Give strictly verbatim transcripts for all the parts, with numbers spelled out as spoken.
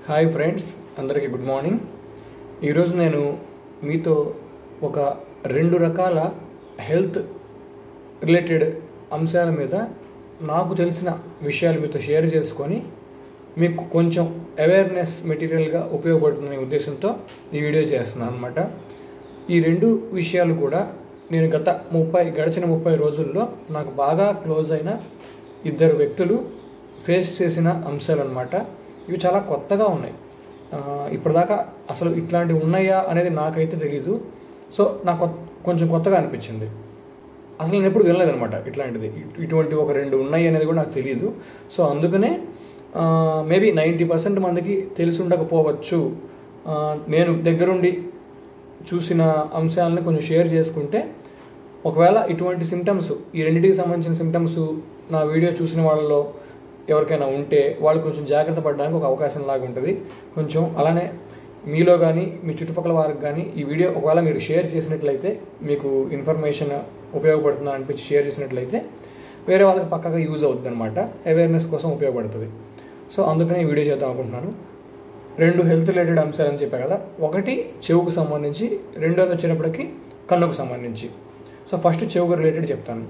Hi friends, అందరికీ good morning. ఈరోజు నేను మీతో ఒక రెండు రకాల హెల్త్ రిలేటెడ్ అంశాల మీద నాకు తెలిసిన విషయాలు మీతో షేర్ చేసుకొని మీకు కొంచెం అవేర్నెస్ మెటీరియల్గా ఉపయోగపడుతుందనే ఉద్దేశంతో ఈ వీడియో చేస్తున్నాను అనమాట. ఈ రెండు విషయాలు కూడా నేను గత ముప్పై గడిచిన ముప్పై రోజుల్లో నాకు బాగా క్లోజ్ అయిన ఇద్దరు వ్యక్తులు ఫేస్ చేసిన అంశాలు అన్నమాట. ఇవి చాలా కొత్తగా ఉన్నాయి. ఇప్పటిదాకా అసలు ఇట్లాంటివి ఉన్నాయా అనేది నాకైతే తెలీదు. సో నాకు కొంచెం కొత్తగా అనిపించింది. అసలు నేను ఎప్పుడు వినలేదనమాట ఇట్లాంటిది. ఇటువంటి ఒక రెండు ఉన్నాయి అనేది కూడా నాకు తెలియదు. సో అందుకనే మేబీ నైంటీ పర్సెంట్ మందికి తెలిసి ఉండకపోవచ్చు. నేను దగ్గరుండి చూసిన అంశాలను కొంచెం షేర్ చేసుకుంటే ఒకవేళ ఇటువంటి సిమ్టమ్స్, ఈ రెండింటికి సంబంధించిన సిమ్టమ్స్ నా వీడియో చూసిన వాళ్ళలో ఎవరికైనా ఉంటే వాళ్ళు కొంచెం జాగ్రత్త పడడానికి ఒక అవకాశం లాగా ఉంటుంది. కొంచెం అలానే మీలో కానీ మీ చుట్టుపక్కల వారికి కానీ ఈ వీడియో ఒకవేళ మీరు షేర్ చేసినట్లయితే, మీకు ఇన్ఫర్మేషన్ ఉపయోగపడుతుందా అనిపించి షేర్ చేసినట్లయితే వేరే వాళ్ళకి పక్కగా యూజ్ అవుతుంది అనమాట. అవేర్నెస్ కోసం ఉపయోగపడుతుంది. సో అందుకనే ఈ వీడియో చేద్దాం అనుకుంటున్నాను. రెండు హెల్త్ రిలేటెడ్ అంశాలు అని చెప్పా కదా. ఒకటి చెవుకు సంబంధించి, రెండోది వచ్చేటప్పటికి కన్నుకు సంబంధించి. సో ఫస్ట్ చెవుకు రిలేటెడ్ చెప్తాను.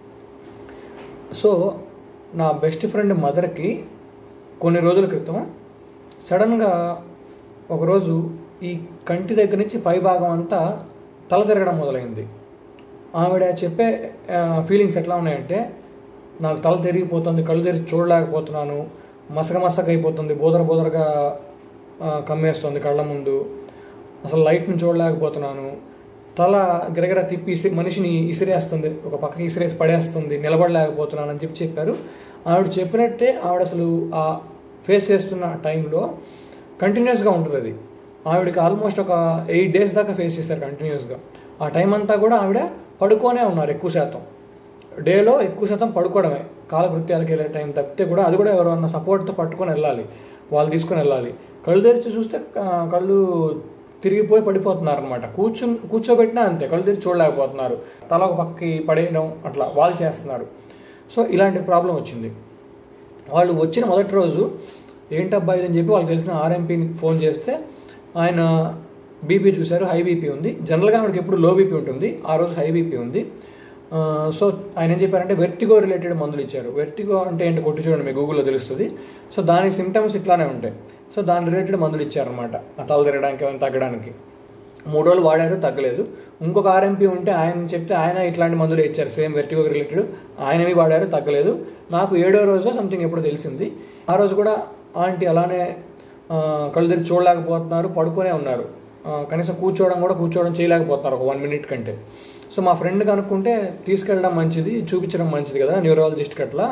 సో నా బెస్ట్ ఫ్రెండ్ మదర్కి కొన్ని రోజుల క్రితం సడన్గా ఒకరోజు ఈ కంటి దగ్గర నుంచి పై భాగం అంతా తల తిరగడం మొదలైంది. ఆవిడ చెప్పే ఫీలింగ్స్ ఎట్లా ఉన్నాయంటే, నాకు తల తిరిగిపోతుంది, కళ్ళు తెరిచి చూడలేకపోతున్నాను, మసక మసక అయిపోతుంది, బోదర బోదరగా కమ్మేస్తుంది కళ్ళ ముందు, అసలు లైట్ని చూడలేకపోతున్నాను, తల గిరగిర తిప్పి మనిషిని ఇసిరేస్తుంది, ఒక పక్కకి ఇసిరేసి పడేస్తుంది, నిలబడలేకపోతున్నాను అని చెప్పి చెప్పారు. ఆవిడ చెప్పినట్టే ఆవిడ అసలు ఆ ఫేస్ చేస్తున్న టైంలో కంటిన్యూస్గా ఉంటుంది అది. ఆవిడకి ఆల్మోస్ట్ ఒక ఎయిట్ డేస్ దాకా ఫేస్ చేశారు కంటిన్యూస్గా. ఆ టైం అంతా కూడా ఆవిడ పడుకోనే ఉన్నారు. ఎక్కువ శాతం డేలో ఎక్కువ శాతం పడుకోవడమే, కాలకృత్యాలకు వెళ్ళే టైం తప్పితే కూడా అది కూడా ఎవరన్నా సపోర్ట్తో పట్టుకొని వెళ్ళాలి, వాళ్ళు తీసుకొని వెళ్ళాలి. కళ్ళు తెరిచి చూస్తే కళ్ళు తిరిగిపోయి పడిపోతున్నారు అనమాట. కూర్చు కూర్చోబెట్టినా అంతే, కళ్ళు తెరిచి చూడలేకపోతున్నారు, తల ఒక పక్కకి పడేయడం అట్లా వాళ్ళు చేస్తున్నారు. సో ఇలాంటి ప్రాబ్లం వచ్చింది. వాళ్ళు వచ్చిన మొదటి రోజు ఏంటబ్బా ఇదని చెప్పి వాళ్ళకి తెలిసిన ఆర్ఎంపీని ఫోన్ చేస్తే ఆయన బీపీ చూశారు, హై బీపీ ఉంది. జనరల్గా ఆవిడకి ఎప్పుడు లో బీపీ ఉంటుంది, ఆ రోజు హై బీపీ ఉంది. సో ఆయన ఏం చెప్పారంటే వెర్టిగో రిలేటెడ్ మందులు ఇచ్చారు. వెర్టిగో అంటే ఏంటి కొట్టి చూడండి, మీ గూగుల్లో తెలుస్తుంది. సో దానికి సిమ్టమ్స్ ఇట్లానే ఉంటాయి. సో దాని రిలేటెడ్ మందులు ఇచ్చారనమాట, ఆ తల తిరగడానికి ఏమైనా తగ్గడానికి. మూడు రోజులు వాడారు, తగ్గలేదు. ఇంకొక ఆర్ఎంపీ ఉంటే ఆయన చెప్తే ఆయన ఇట్లాంటి మందులు ఇచ్చారు, సేమ్ వెర్టిగో రిలేటెడ్. ఆయనవి వాడారు, తగ్గలేదు. నాకు ఏడో రోజు సంథింగ్ ఎప్పుడు తెలిసింది. ఆ రోజు కూడా ఆంటీ అలానే కళ్ళు తెరిచి చూడలేకపోతున్నారు, పడుకునే ఉన్నారు. కనీసం కూర్చోవడం కూడా కూర్చోవడం చేయలేకపోతున్నారు ఒక వన్ మినిట్ కంటే. సో మా ఫ్రెండ్కి అనుకుంటే తీసుకెళ్ళడం మంచిది, చూపించడం మంచిది కదా న్యూరాలజిస్ట్కి, అట్లా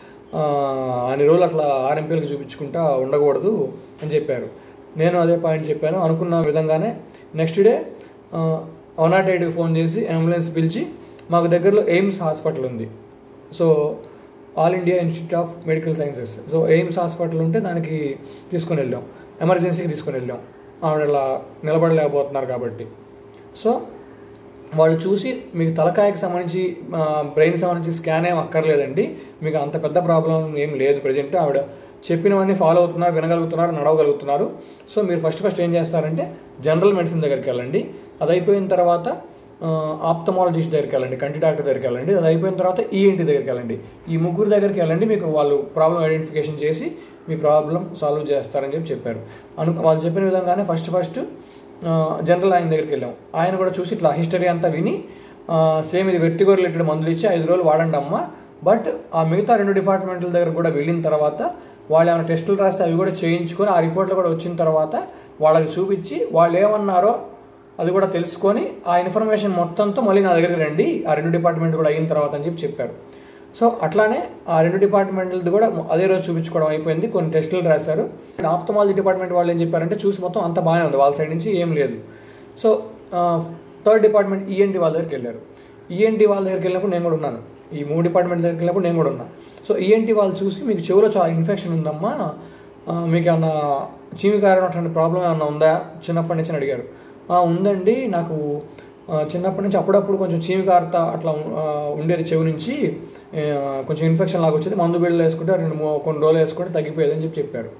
అన్ని రోజులు అట్లా ఆర్ఎంపీలకు చూపించుకుంటా ఉండకూడదు అని చెప్పారు. నేను అదే పాయింట్ చెప్పాను. అనుకున్న విధంగానే నెక్స్ట్ డే వన్ నాట్ ఎయిట్కి ఫోన్ చేసి అంబులెన్స్ పిలిచి, మాకు దగ్గరలో ఎయిమ్స్ హాస్పిటల్ ఉంది, so All India Institute of Medical Sciences, so AIIMS hospital ఉంటే దానికి తీసుకొని వెళ్ళాం, ఎమర్జెన్సీకి తీసుకొని వెళ్ళాం. ఆవిడ ఇలా నిలబడలేకపోతున్నారు కాబట్టి. సో వాళ్ళు చూసి, మీకు తలకాయకి సంబంధించి బ్రెయిన్కి సంబంధించి స్కాన్ ఏం అక్కర్లేదండి, మీకు అంత పెద్ద ప్రాబ్లం ఏం లేదు ప్రజెంట్, ఆవిడ చెప్పినవన్నీ ఫాలో అవుతున్నారు, వినగలుగుతున్నారు, నడవగలుగుతున్నారు. సో మీరు ఫస్ట్ ఫస్ట్ ఏం చేస్తారంటే జనరల్ మెడిసిన్ దగ్గరికి వెళ్ళండి. అది అయిపోయిన తర్వాత ఆప్థమాలజిస్ట్ దగ్గరికి వెళ్ళండి, కంటి డాక్టర్ దగ్గరికి వెళ్ళండి. అది అయిపోయిన తర్వాత ఈఎన్టీ దగ్గరికి వెళ్ళండి. ఈ ముగ్గురు దగ్గరికి వెళ్ళండి, మీకు వాళ్ళు ప్రాబ్లం ఐడెంటిఫికేషన్ చేసి మీ ప్రాబ్లం సాల్వ్ చేస్తారని చెప్పి చెప్పారు. అను వాళ్ళు చెప్పిన విధంగానే ఫస్ట్ ఫస్ట్ జనరల్ ఆయన దగ్గరికి వెళ్ళాం. ఆయన కూడా చూసి ఇట్లా హిస్టరీ అంతా విని, సేమ్ ఇది వెర్టిగో రిలేటెడ్ మందులు ఇచ్చి ఐదు రోజులు వాడండి అమ్మ, బట్ ఆ మిగతా రెండు డిపార్ట్మెంట్ల దగ్గర కూడా వెళ్ళిన తర్వాత వాళ్ళు ఏమైనా టెస్టులు రాస్తే అవి కూడా చేయించుకొని ఆ రిపోర్ట్లు కూడా వచ్చిన తర్వాత వాళ్ళకి చూపించి వాళ్ళు ఏమన్నారో అది కూడా తెలుసుకొని ఆ ఇన్ఫర్మేషన్ మొత్తంతో మళ్ళీ నా దగ్గరికి రండి, ఆ రెండు డిపార్ట్మెంట్ కూడా అయిన తర్వాత అని చెప్పి చెప్పారు. సో అట్లానే ఆ రెండు డిపార్ట్మెంట్లది కూడా అదే రోజు చూపించుకోవడం అయిపోయింది. కొన్ని టెస్టులు రాశారు. ఆప్థమాలజీ డిపార్ట్మెంట్ వాళ్ళు ఏం చెప్పారంటే చూసి మొత్తం అంత బాగానే ఉంది, వాళ్ళ సైడ్ నుంచి ఏం లేదు. సో థర్డ్ డిపార్ట్మెంట్ ఈఎన్టీ వాళ్ళ దగ్గరికి వెళ్ళారు. ఈఎన్టీ వాళ్ళ దగ్గరికి వెళ్ళినప్పుడు నేను కూడా ఉన్నాను, ఈ మూడు డిపార్ట్మెంట్ దగ్గరికి వెళ్ళినప్పుడు నేను కూడా ఉన్నా. సో ఈఎన్టీ వాళ్ళు చూసి, మీకు చెవులో చాలా ఇన్ఫెక్షన్ ఉందమ్మా, మీకు ఏమన్నా చీమి కారణటువంటి ప్రాబ్లం ఏమన్నా ఉందా చిన్నప్పటి నుంచి అని అడిగారు. ఉందండి, నాకు చిన్నప్పటి నుంచి అప్పుడప్పుడు కొంచెం చీమి కారుతా అట్లా ఉండేది, చెవి నుంచి కొంచెం ఇన్ఫెక్షన్ లాగా వచ్చేది, మందు బిళ్ళలు వేసుకుంటే రెండు కొన్ని రోజులు వేసుకుంటే తగ్గిపోయేదని చెప్పి చెప్పారు.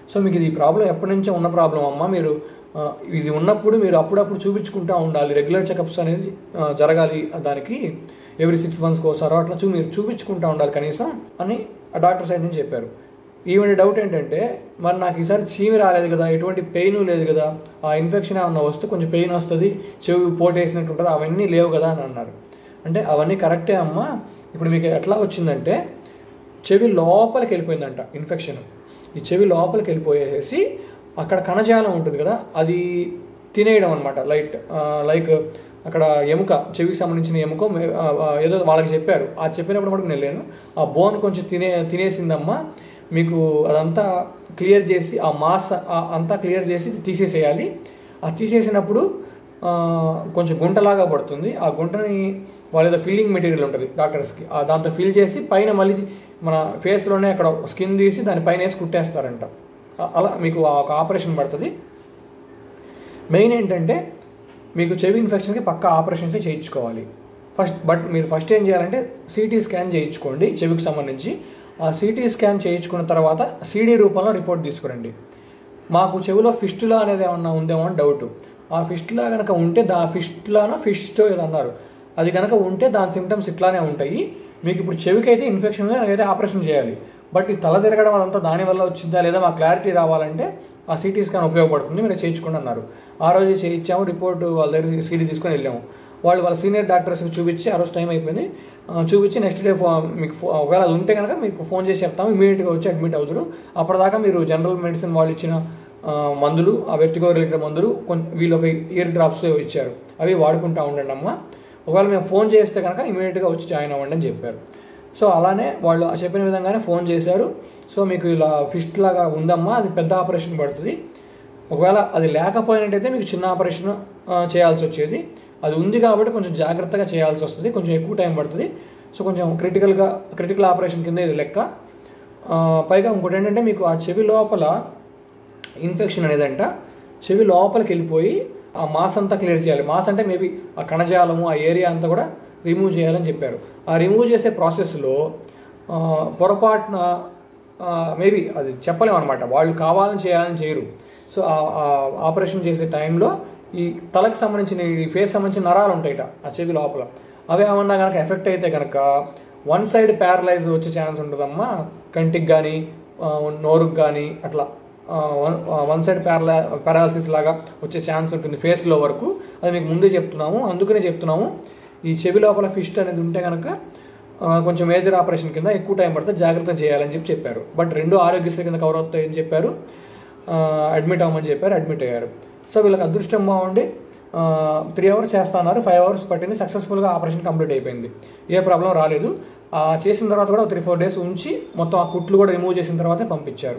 సో మీకు ఇది ప్రాబ్లం ఎప్పటి నుంచో ఉన్న ప్రాబ్లం అమ్మ, మీరు ఇది ఉన్నప్పుడు మీరు అప్పుడప్పుడు చూపించుకుంటూ ఉండాలి, రెగ్యులర్ చెకప్స్ అనేది జరగాలి, దానికి ఎవ్రీ సిక్స్ మంత్స్కి ఒకసారో అట్లా చూ మీరు చూపించుకుంటూ ఉండాలి కనీసం అని ఆ డాక్టర్ సైడ్ నుంచి చెప్పారు. ఈవెన్ డౌట్ ఏంటంటే మరి నాకు ఈసారి చీమి రాలేదు కదా, ఎటువంటి పెయిన్ లేదు కదా, ఆ ఇన్ఫెక్షన్ ఏమన్నా వస్తే కొంచెం పెయిన్ వస్తుంది, చెవి పోటేసినట్టు ఉంటుంది, అవన్నీ లేవు కదా అని అన్నారు. అంటే అవన్నీ కరెక్టే అమ్మ, ఇప్పుడు మీకు ఎట్లా వచ్చిందంటే చెవి లోపలికి వెళ్ళిపోయిందంట ఇన్ఫెక్షన్. ఈ చెవి లోపలికి వెళ్ళిపోయేసి అక్కడ కణజాలం ఉంటుంది కదా, అది తినేయడం అనమాట. లైట్ లైక్ అక్కడ ఎముక, చెవికి సంబంధించిన ఎముక ఏదో వాళ్ళకి చెప్పారు, ఆ చెప్పినప్పుడు కూడా నేను లేను, ఆ బోన్ కొంచెం తినే తినేసిందమ్మా, మీకు అదంతా క్లియర్ చేసి ఆ మాస్ అంతా క్లియర్ చేసి తీసేసేయాలి. ఆ తీసేసినప్పుడు కొంచెం గుంటలాగా పడుతుంది, ఆ గుంటని వాళ్ళ ఏదో ఫిల్లింగ్ మెటీరియల్ ఉంటుంది డాక్టర్స్కి, దాంతో ఫిల్ చేసి పైన మళ్ళీ మన ఫేస్లోనే అక్కడ స్కిన్ తీసి దాని పైన వేసి కుట్టేస్తారంట. అలా మీకు ఒక ఆపరేషన్ పడుతుంది. మెయిన్ ఏంటంటే మీకు చెవి ఇన్ఫెక్షన్కి పక్కా ఆపరేషన్స్ చేయించుకోవాలి ఫస్ట్. బట్ మీరు ఫస్ట్ ఏం చేయాలంటే సిటీ స్కాన్ చేయించుకోండి చెవికి సంబంధించి. ఆ సిటీ స్కాన్ చేయించుకున్న తర్వాత సీడీ రూపంలో రిపోర్ట్ తీసుకురండి. మాకు చెవిలో ఫిస్టులా అనేది ఏమన్నా ఉందేమో అని డౌట్. ఆ ఫిస్టులా కనుక ఉంటే దా ఫిస్టులానో ఫిస్టో ఏదో అన్నారు, అది కనుక ఉంటే దాని సిమ్టమ్స్ ఇట్లానే ఉంటాయి. మీకు ఇప్పుడు చెవికి అయితే ఇన్ఫెక్షన్ అయితే ఆపరేషన్ చేయాలి, బట్ ఈ తల తిరగడం అదంతా దానివల్ల వచ్చిందా లేదా మా క్లారిటీ రావాలంటే ఆ సిటీ స్కాన్ ఉపయోగపడుతుంది, మీరు చేయించుకోండి అన్నారు. ఆ రోజు చేయించాము, రిపోర్ట్ వాళ్ళ దగ్గర సీడీ తీసుకొని వెళ్ళాము. వాళ్ళు వాళ్ళ సీనియర్ డాక్టర్స్కి చూపించి ఆ రోజు టైం అయిపోయింది, చూపించి నెక్స్ట్ డే ఫో మీకు ఫో ఒకవేళ అది ఉంటే కనుక మీకు ఫోన్ చేసి చెప్తాము, ఇమీడియట్గా వచ్చి అడ్మిట్ అవుతారు. అప్పటిదాకా మీరు జనరల్ మెడిసిన్ వాళ్ళు ఇచ్చిన మందులు, ఆ వెర్టిగో రిలేటెడ్ మందులు కొంచెం వీళ్ళు ఒక ఇయర్ డ్రాప్స్ ఇచ్చారు, అవి వాడుకుంటూ ఉండండి అమ్మ. ఒకవేళ మేము ఫోన్ చేస్తే కనుక ఇమీడియట్గా వచ్చి జాయిన్ అవ్వండి అని చెప్పారు. సో అలానే వాళ్ళు చెప్పిన విధంగానే ఫోన్ చేశారు. సో మీకు ఇలా ఫిస్ట్ లాగా ఉందమ్మా, అది పెద్ద ఆపరేషన్ పడుతుంది. ఒకవేళ అది లేకపోయినట్టయితే మీకు చిన్న ఆపరేషన్ చేయాల్సి వచ్చేది. అది ఉంది కాబట్టి కొంచెం జాగ్రత్తగా చేయాల్సి వస్తుంది, కొంచెం ఎక్కువ టైం పడుతుంది. సో కొంచెం క్రిటికల్గా క్రిటికల్ ఆపరేషన్ కింద ఇది లెక్క. పైగా ఇంకోటి ఏంటంటే మీకు ఆ చెవి లోపల ఇన్ఫెక్షన్ అనేదంట చెవి లోపలికి వెళ్ళిపోయి ఆ మాస్ అంతా క్లియర్ చేయాలి. మాస్ అంటే మేబీ ఆ కణజాలము ఆ ఏరియా అంతా కూడా రిమూవ్ చేయాలని చెప్పారు. ఆ రిమూవ్ చేసే ప్రాసెస్లో పొరపాటున మేబీ అది చెప్పలేము అనమాట, వాళ్ళు కావాలని చేయాలని చేయరు. సో ఆ ఆపరేషన్ చేసే టైంలో ఈ తలకు సంబంధించిన ఈ ఫేస్ సంబంధించిన నరాలు ఉంటాయిట ఆ చెవి లోపల, అవి ఏమన్నా కనుక ఎఫెక్ట్ అయితే కనుక వన్ సైడ్ ప్యారలైజ్ వచ్చే ఛాన్స్ ఉంటుందమ్మా. కంటికి కానీ నోరుకు కానీ అట్లా వన్ వన్ సైడ్ ప్యారలా పారాలసిస్ లాగా వచ్చే ఛాన్స్ ఉంటుంది ఫేస్లో వరకు. అది మీకు ముందే చెప్తున్నాము, అందుకనే చెప్తున్నాము ఈ చెవి లోపల ఫిస్ట్ అనేది ఉంటే కనుక కొంచెం మేజర్ ఆపరేషన్ కింద ఎక్కువ టైం పడుతుంది, జాగ్రత్త చేయాలని చెప్పి చెప్పారు. బట్ రెండు ఆరోగ్యశ్రీ కింద కవర్ అవుతాయని చెప్పారు, అడ్మిట్ అవ్వమని చెప్పారు, అడ్మిట్ అయ్యారు. సో వీళ్ళకి అదృష్టం బాగుండి త్రీ అవర్స్ చేస్తా అన్నారు, ఫైవ్ అవర్స్ పట్టింది, సక్సెస్ఫుల్గా ఆపరేషన్ కంప్లీట్ అయిపోయింది, ఏ ప్రాబ్లం రాలేదు. చేసిన తర్వాత కూడా త్రీ ఫోర్ డేస్ ఉంచి మొత్తం ఆ కుట్లు కూడా రిమూవ్ చేసిన తర్వాతే పంపించారు.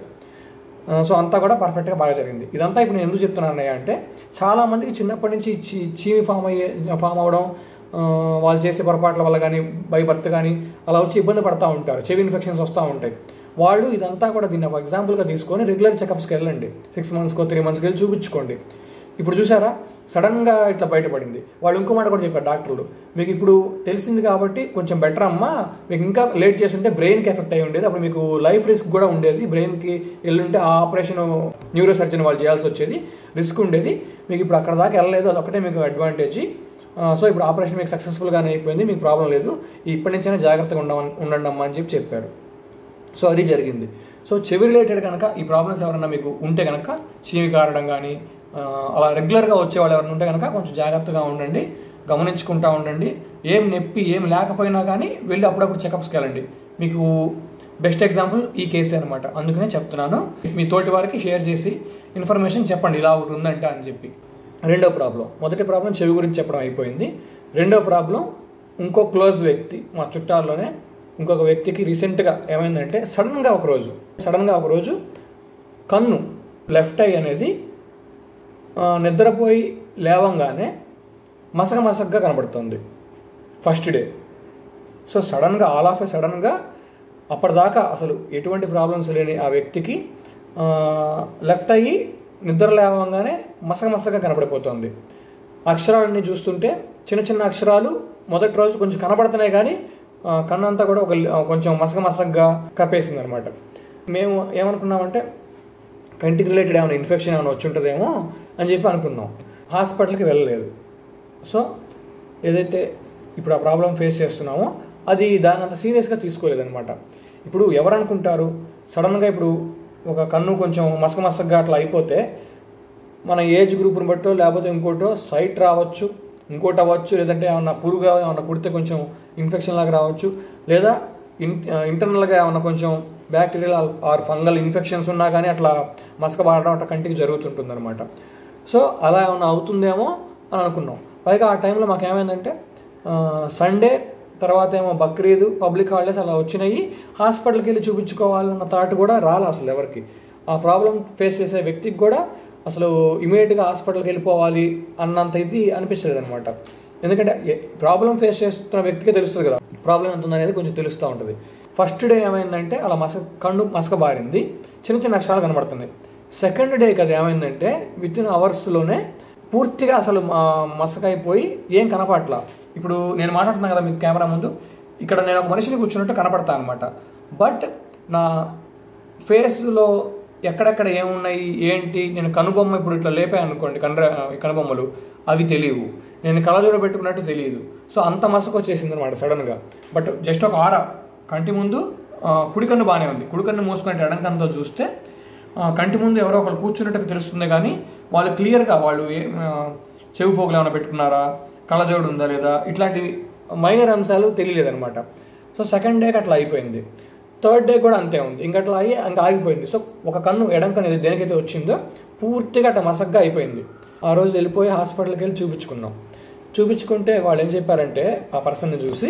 సో అంతా కూడా పర్ఫెక్ట్గా బాగా జరిగింది. ఇదంతా ఇప్పుడు నేను ఎందుకు చెప్తున్నాను అన్నయ్య అంటే చాలామందికి చిన్నప్పటి నుంచి చీ చీమి ఫామ్ అయ్యే ఫామ్ అవ్వడం, వాళ్ళు చేసే పొరపాట్ల వల్ల కానీ బై బర్త్ కానీ అలా వచ్చి ఇబ్బంది పడుతూ ఉంటారు, చెవి ఇన్ఫెక్షన్స్ వస్తూ ఉంటాయి. వాళ్ళు ఇదంతా కూడా దీన్ని ఒక ఎగ్జాంపుల్గా తీసుకొని రెగ్యులర్ చెకప్స్కి వెళ్ళండి, సిక్స్ మంత్స్కో త్రీ మంత్స్కి వెళ్ళి చూపించుకోండి. ఇప్పుడు చూసారా సడన్గా ఇట్లా బయటపడింది. వాళ్ళు ఇంకో మాట కూడా చెప్పారు డాక్టర్లు, మీకు ఇప్పుడు తెలిసింది కాబట్టి కొంచెం బెటర్ అమ్మా, మీకు ఇంకా లేట్ చేస్తుంటే బ్రెయిన్కి ఎఫెక్ట్ అయ్యి ఉండేది, అప్పుడు మీకు లైఫ్ రిస్క్ కూడా ఉండేది, బ్రెయిన్కి వెళ్ళుంటే ఆ ఆపరేషన్ న్యూరో సర్జన్ వాళ్ళు చేయాల్సి వచ్చేది, రిస్క్ ఉండేది. మీకు ఇప్పుడు అక్కడ దాకా వెళ్ళలేదు, అదొకటే మీకు అడ్వాంటేజ్. సో ఇప్పుడు ఆపరేషన్ మీకు సక్సెస్ఫుల్గానే అయిపోయింది, మీకు ప్రాబ్లం లేదు, ఇప్పటి నుంచైనా జాగ్రత్తగా ఉండ ఉండండి అమ్మా అని చెప్పి చెప్పారు. సో అది జరిగింది. సో చెవి రిలేటెడ్ కనుక ఈ ప్రాబ్లమ్స్ ఎవరైనా మీకు ఉంటే కనుక, చీమి కారడం కానీ అలా రెగ్యులర్గా వచ్చేవాళ్ళు ఎవరైనా ఉంటే కనుక కొంచెం జాగ్రత్తగా ఉండండి, గమనించుకుంటూ ఉండండి. ఏం నొప్పి ఏం లేకపోయినా కానీ వెళ్ళి అప్పుడప్పుడు చెకప్స్కి వెళ్ళండి. మీకు బెస్ట్ ఎగ్జాంపుల్ ఈ కేసే అనమాట, అందుకనే చెప్తున్నాను. మీ తోటి వారికి షేర్ చేసి ఇన్ఫర్మేషన్ చెప్పండి ఇలా ఒకటి ఉందంటే అని చెప్పి. రెండో ప్రాబ్లం, మొదటి ప్రాబ్లం చెవి గురించి చెప్పడం అయిపోయింది. రెండో ప్రాబ్లం ఇంకో క్లోజ్ వ్యక్తి మా చుట్టాల్లోనే ఇంకొక వ్యక్తికి రీసెంట్గా ఏమైందంటే సడన్గా ఒకరోజు సడన్గా ఒకరోజు కన్ను లెఫ్ట్ ఐ అనేది నిద్రపోయి లేవంగానే మసక మసకగా కనబడుతుంది ఫస్ట్ డే. సో సడన్గా ఆల్ ఆఫ్ ఏ సడన్గా అప్పటిదాకా అసలు ఎటువంటి ప్రాబ్లమ్స్ లేని ఆ వ్యక్తికి లెఫ్ట్ అయ్యి నిద్ర లేవంగానే మసక మసకగా కనబడిపోతుంది. అక్షరాలన్నీ చూస్తుంటే చిన్న చిన్న అక్షరాలు మొదటి రోజు కొంచెం కనబడుతున్నాయి, కానీ కన్నంతా కూడా ఒక కొంచెం మసక మసకగా కప్పేసింది అనమాట. మేము ఏమనుకున్నామంటే కంటికి రిలేటెడ్ ఏమైనా ఇన్ఫెక్షన్ ఏమైనా వచ్చి ఉంటుందేమో అని చెప్పి అనుకున్నాం. హాస్పిటల్కి వెళ్ళలేదు. సో ఏదైతే ఇప్పుడు ఆ ప్రాబ్లం ఫేస్ చేస్తున్నామో అది దాని అంత సీరియస్గా తీసుకోలేదన్నమాట. ఇప్పుడు ఎవరు అనుకుంటారు సడన్గా ఇప్పుడు ఒక కన్ను కొంచెం మసక మసకగా అట్లా అయిపోతే మన ఏజ్ గ్రూప్ని బట్టో లేకపోతే ఇంకోటో సైట్ రావచ్చు, ఇంకోటి అవ్వచ్చు, లేదంటే ఏమన్నా పురుగా ఏమన్నా కుడితే కొంచెం ఇన్ఫెక్షన్ లాగా రావచ్చు, లేదా ఇన్ ఇంటర్నల్గా ఏమన్నా కొంచెం బ్యాక్టీరియల్ ఆర్ ఫంగల్ ఇన్ఫెక్షన్స్ ఉన్నా కానీ అట్లా మసక బారడం అట్లా కంటికి జరుగుతుంటుంది అనమాట. సో అలా ఏమన్నా అవుతుందేమో అని అనుకున్నాం. పైగా ఆ టైంలో మాకేమైందంటే సండే తర్వాత ఏమో బక్రీద్ పబ్లిక్ హాలిడేస్ అలా వచ్చినాయి. హాస్పిటల్కి వెళ్ళి చూపించుకోవాలన్న థాట్ కూడా రాలే అసలు ఎవరికి. ఆ ప్రాబ్లం ఫేస్ చేసే వ్యక్తికి కూడా అసలు ఇమీడియట్గా హాస్పిటల్కి వెళ్ళిపోవాలి అన్నంత ఇది అనిపించలేదు అనమాట. ఎందుకంటే ప్రాబ్లం ఫేస్ చేస్తున్న వ్యక్తికే తెలుస్తుంది కదా ప్రాబ్లం ఎంత ఉందనేది కొంచెం తెలుస్తూ ఉంటుంది. ఫస్ట్ డే ఏమైందంటే అలా మసక కన్ను మసక బారింది, చిన్న చిన్న అక్షరాలు కనబడుతున్నాయి. సెకండ్ డేకి అది ఏమైందంటే విత్ ఇన్ అవర్స్లోనే పూర్తిగా అసలు మసక అయిపోయి ఏం కనపడట్లా. ఇప్పుడు నేను మాట్లాడుతున్నాను కదా మీకు కెమెరా ముందు, ఇక్కడ నేను ఒక మనిషిని కూర్చున్నట్టు కనపడతాను అనమాట. బట్ నా ఫేస్లో ఎక్కడెక్కడ ఏమున్నాయి ఏంటి, నేను కనుబొమ్మ ఇప్పుడు ఇట్లా లేపాను అనుకోండి, కన్ర కనుబొమ్మలు అవి తెలియవు, నేను కళ్ళజోడు పెట్టుకున్నట్టు తెలియదు. సో అంత మసక వచ్చేసింది అనమాట సడన్గా. బట్ జస్ట్ ఒక ఆర కంటి ముందు కుడికన్ను బాగానే ఉంది, కుడికన్ను మూసుకుంటే ఎడం కన్నుతో చూస్తే కంటి ముందు ఎవరో ఒకరు కూర్చున్నట్టు తెలుస్తుంది. కానీ వాళ్ళు క్లియర్గా వాళ్ళు ఏ చెవి పోగులు ఏమైనా పెట్టుకున్నారా, కళ్ళజోడు ఉందా లేదా, ఇట్లాంటివి మైనర్ అంశాలు తెలియలేదనమాట. సో సెకండ్ డేకి అట్లా అయిపోయింది. థర్డ్ డే కూడా అంతే ఉంది, ఇంకా అట్లా అయ్యి ఇంకా ఆగిపోయింది. సో ఒక కన్ను ఎడం కన్ను ఏది దేనికైతే వచ్చిందో పూర్తిగా అట్లా మసగ్గా అయిపోయింది. ఆ రోజు వెళ్ళిపోయి హాస్పిటల్కి వెళ్ళి చూపించుకున్నాం. చూపించుకుంటే వాళ్ళు ఏం చెప్పారంటే ఆ పర్సన్ని చూసి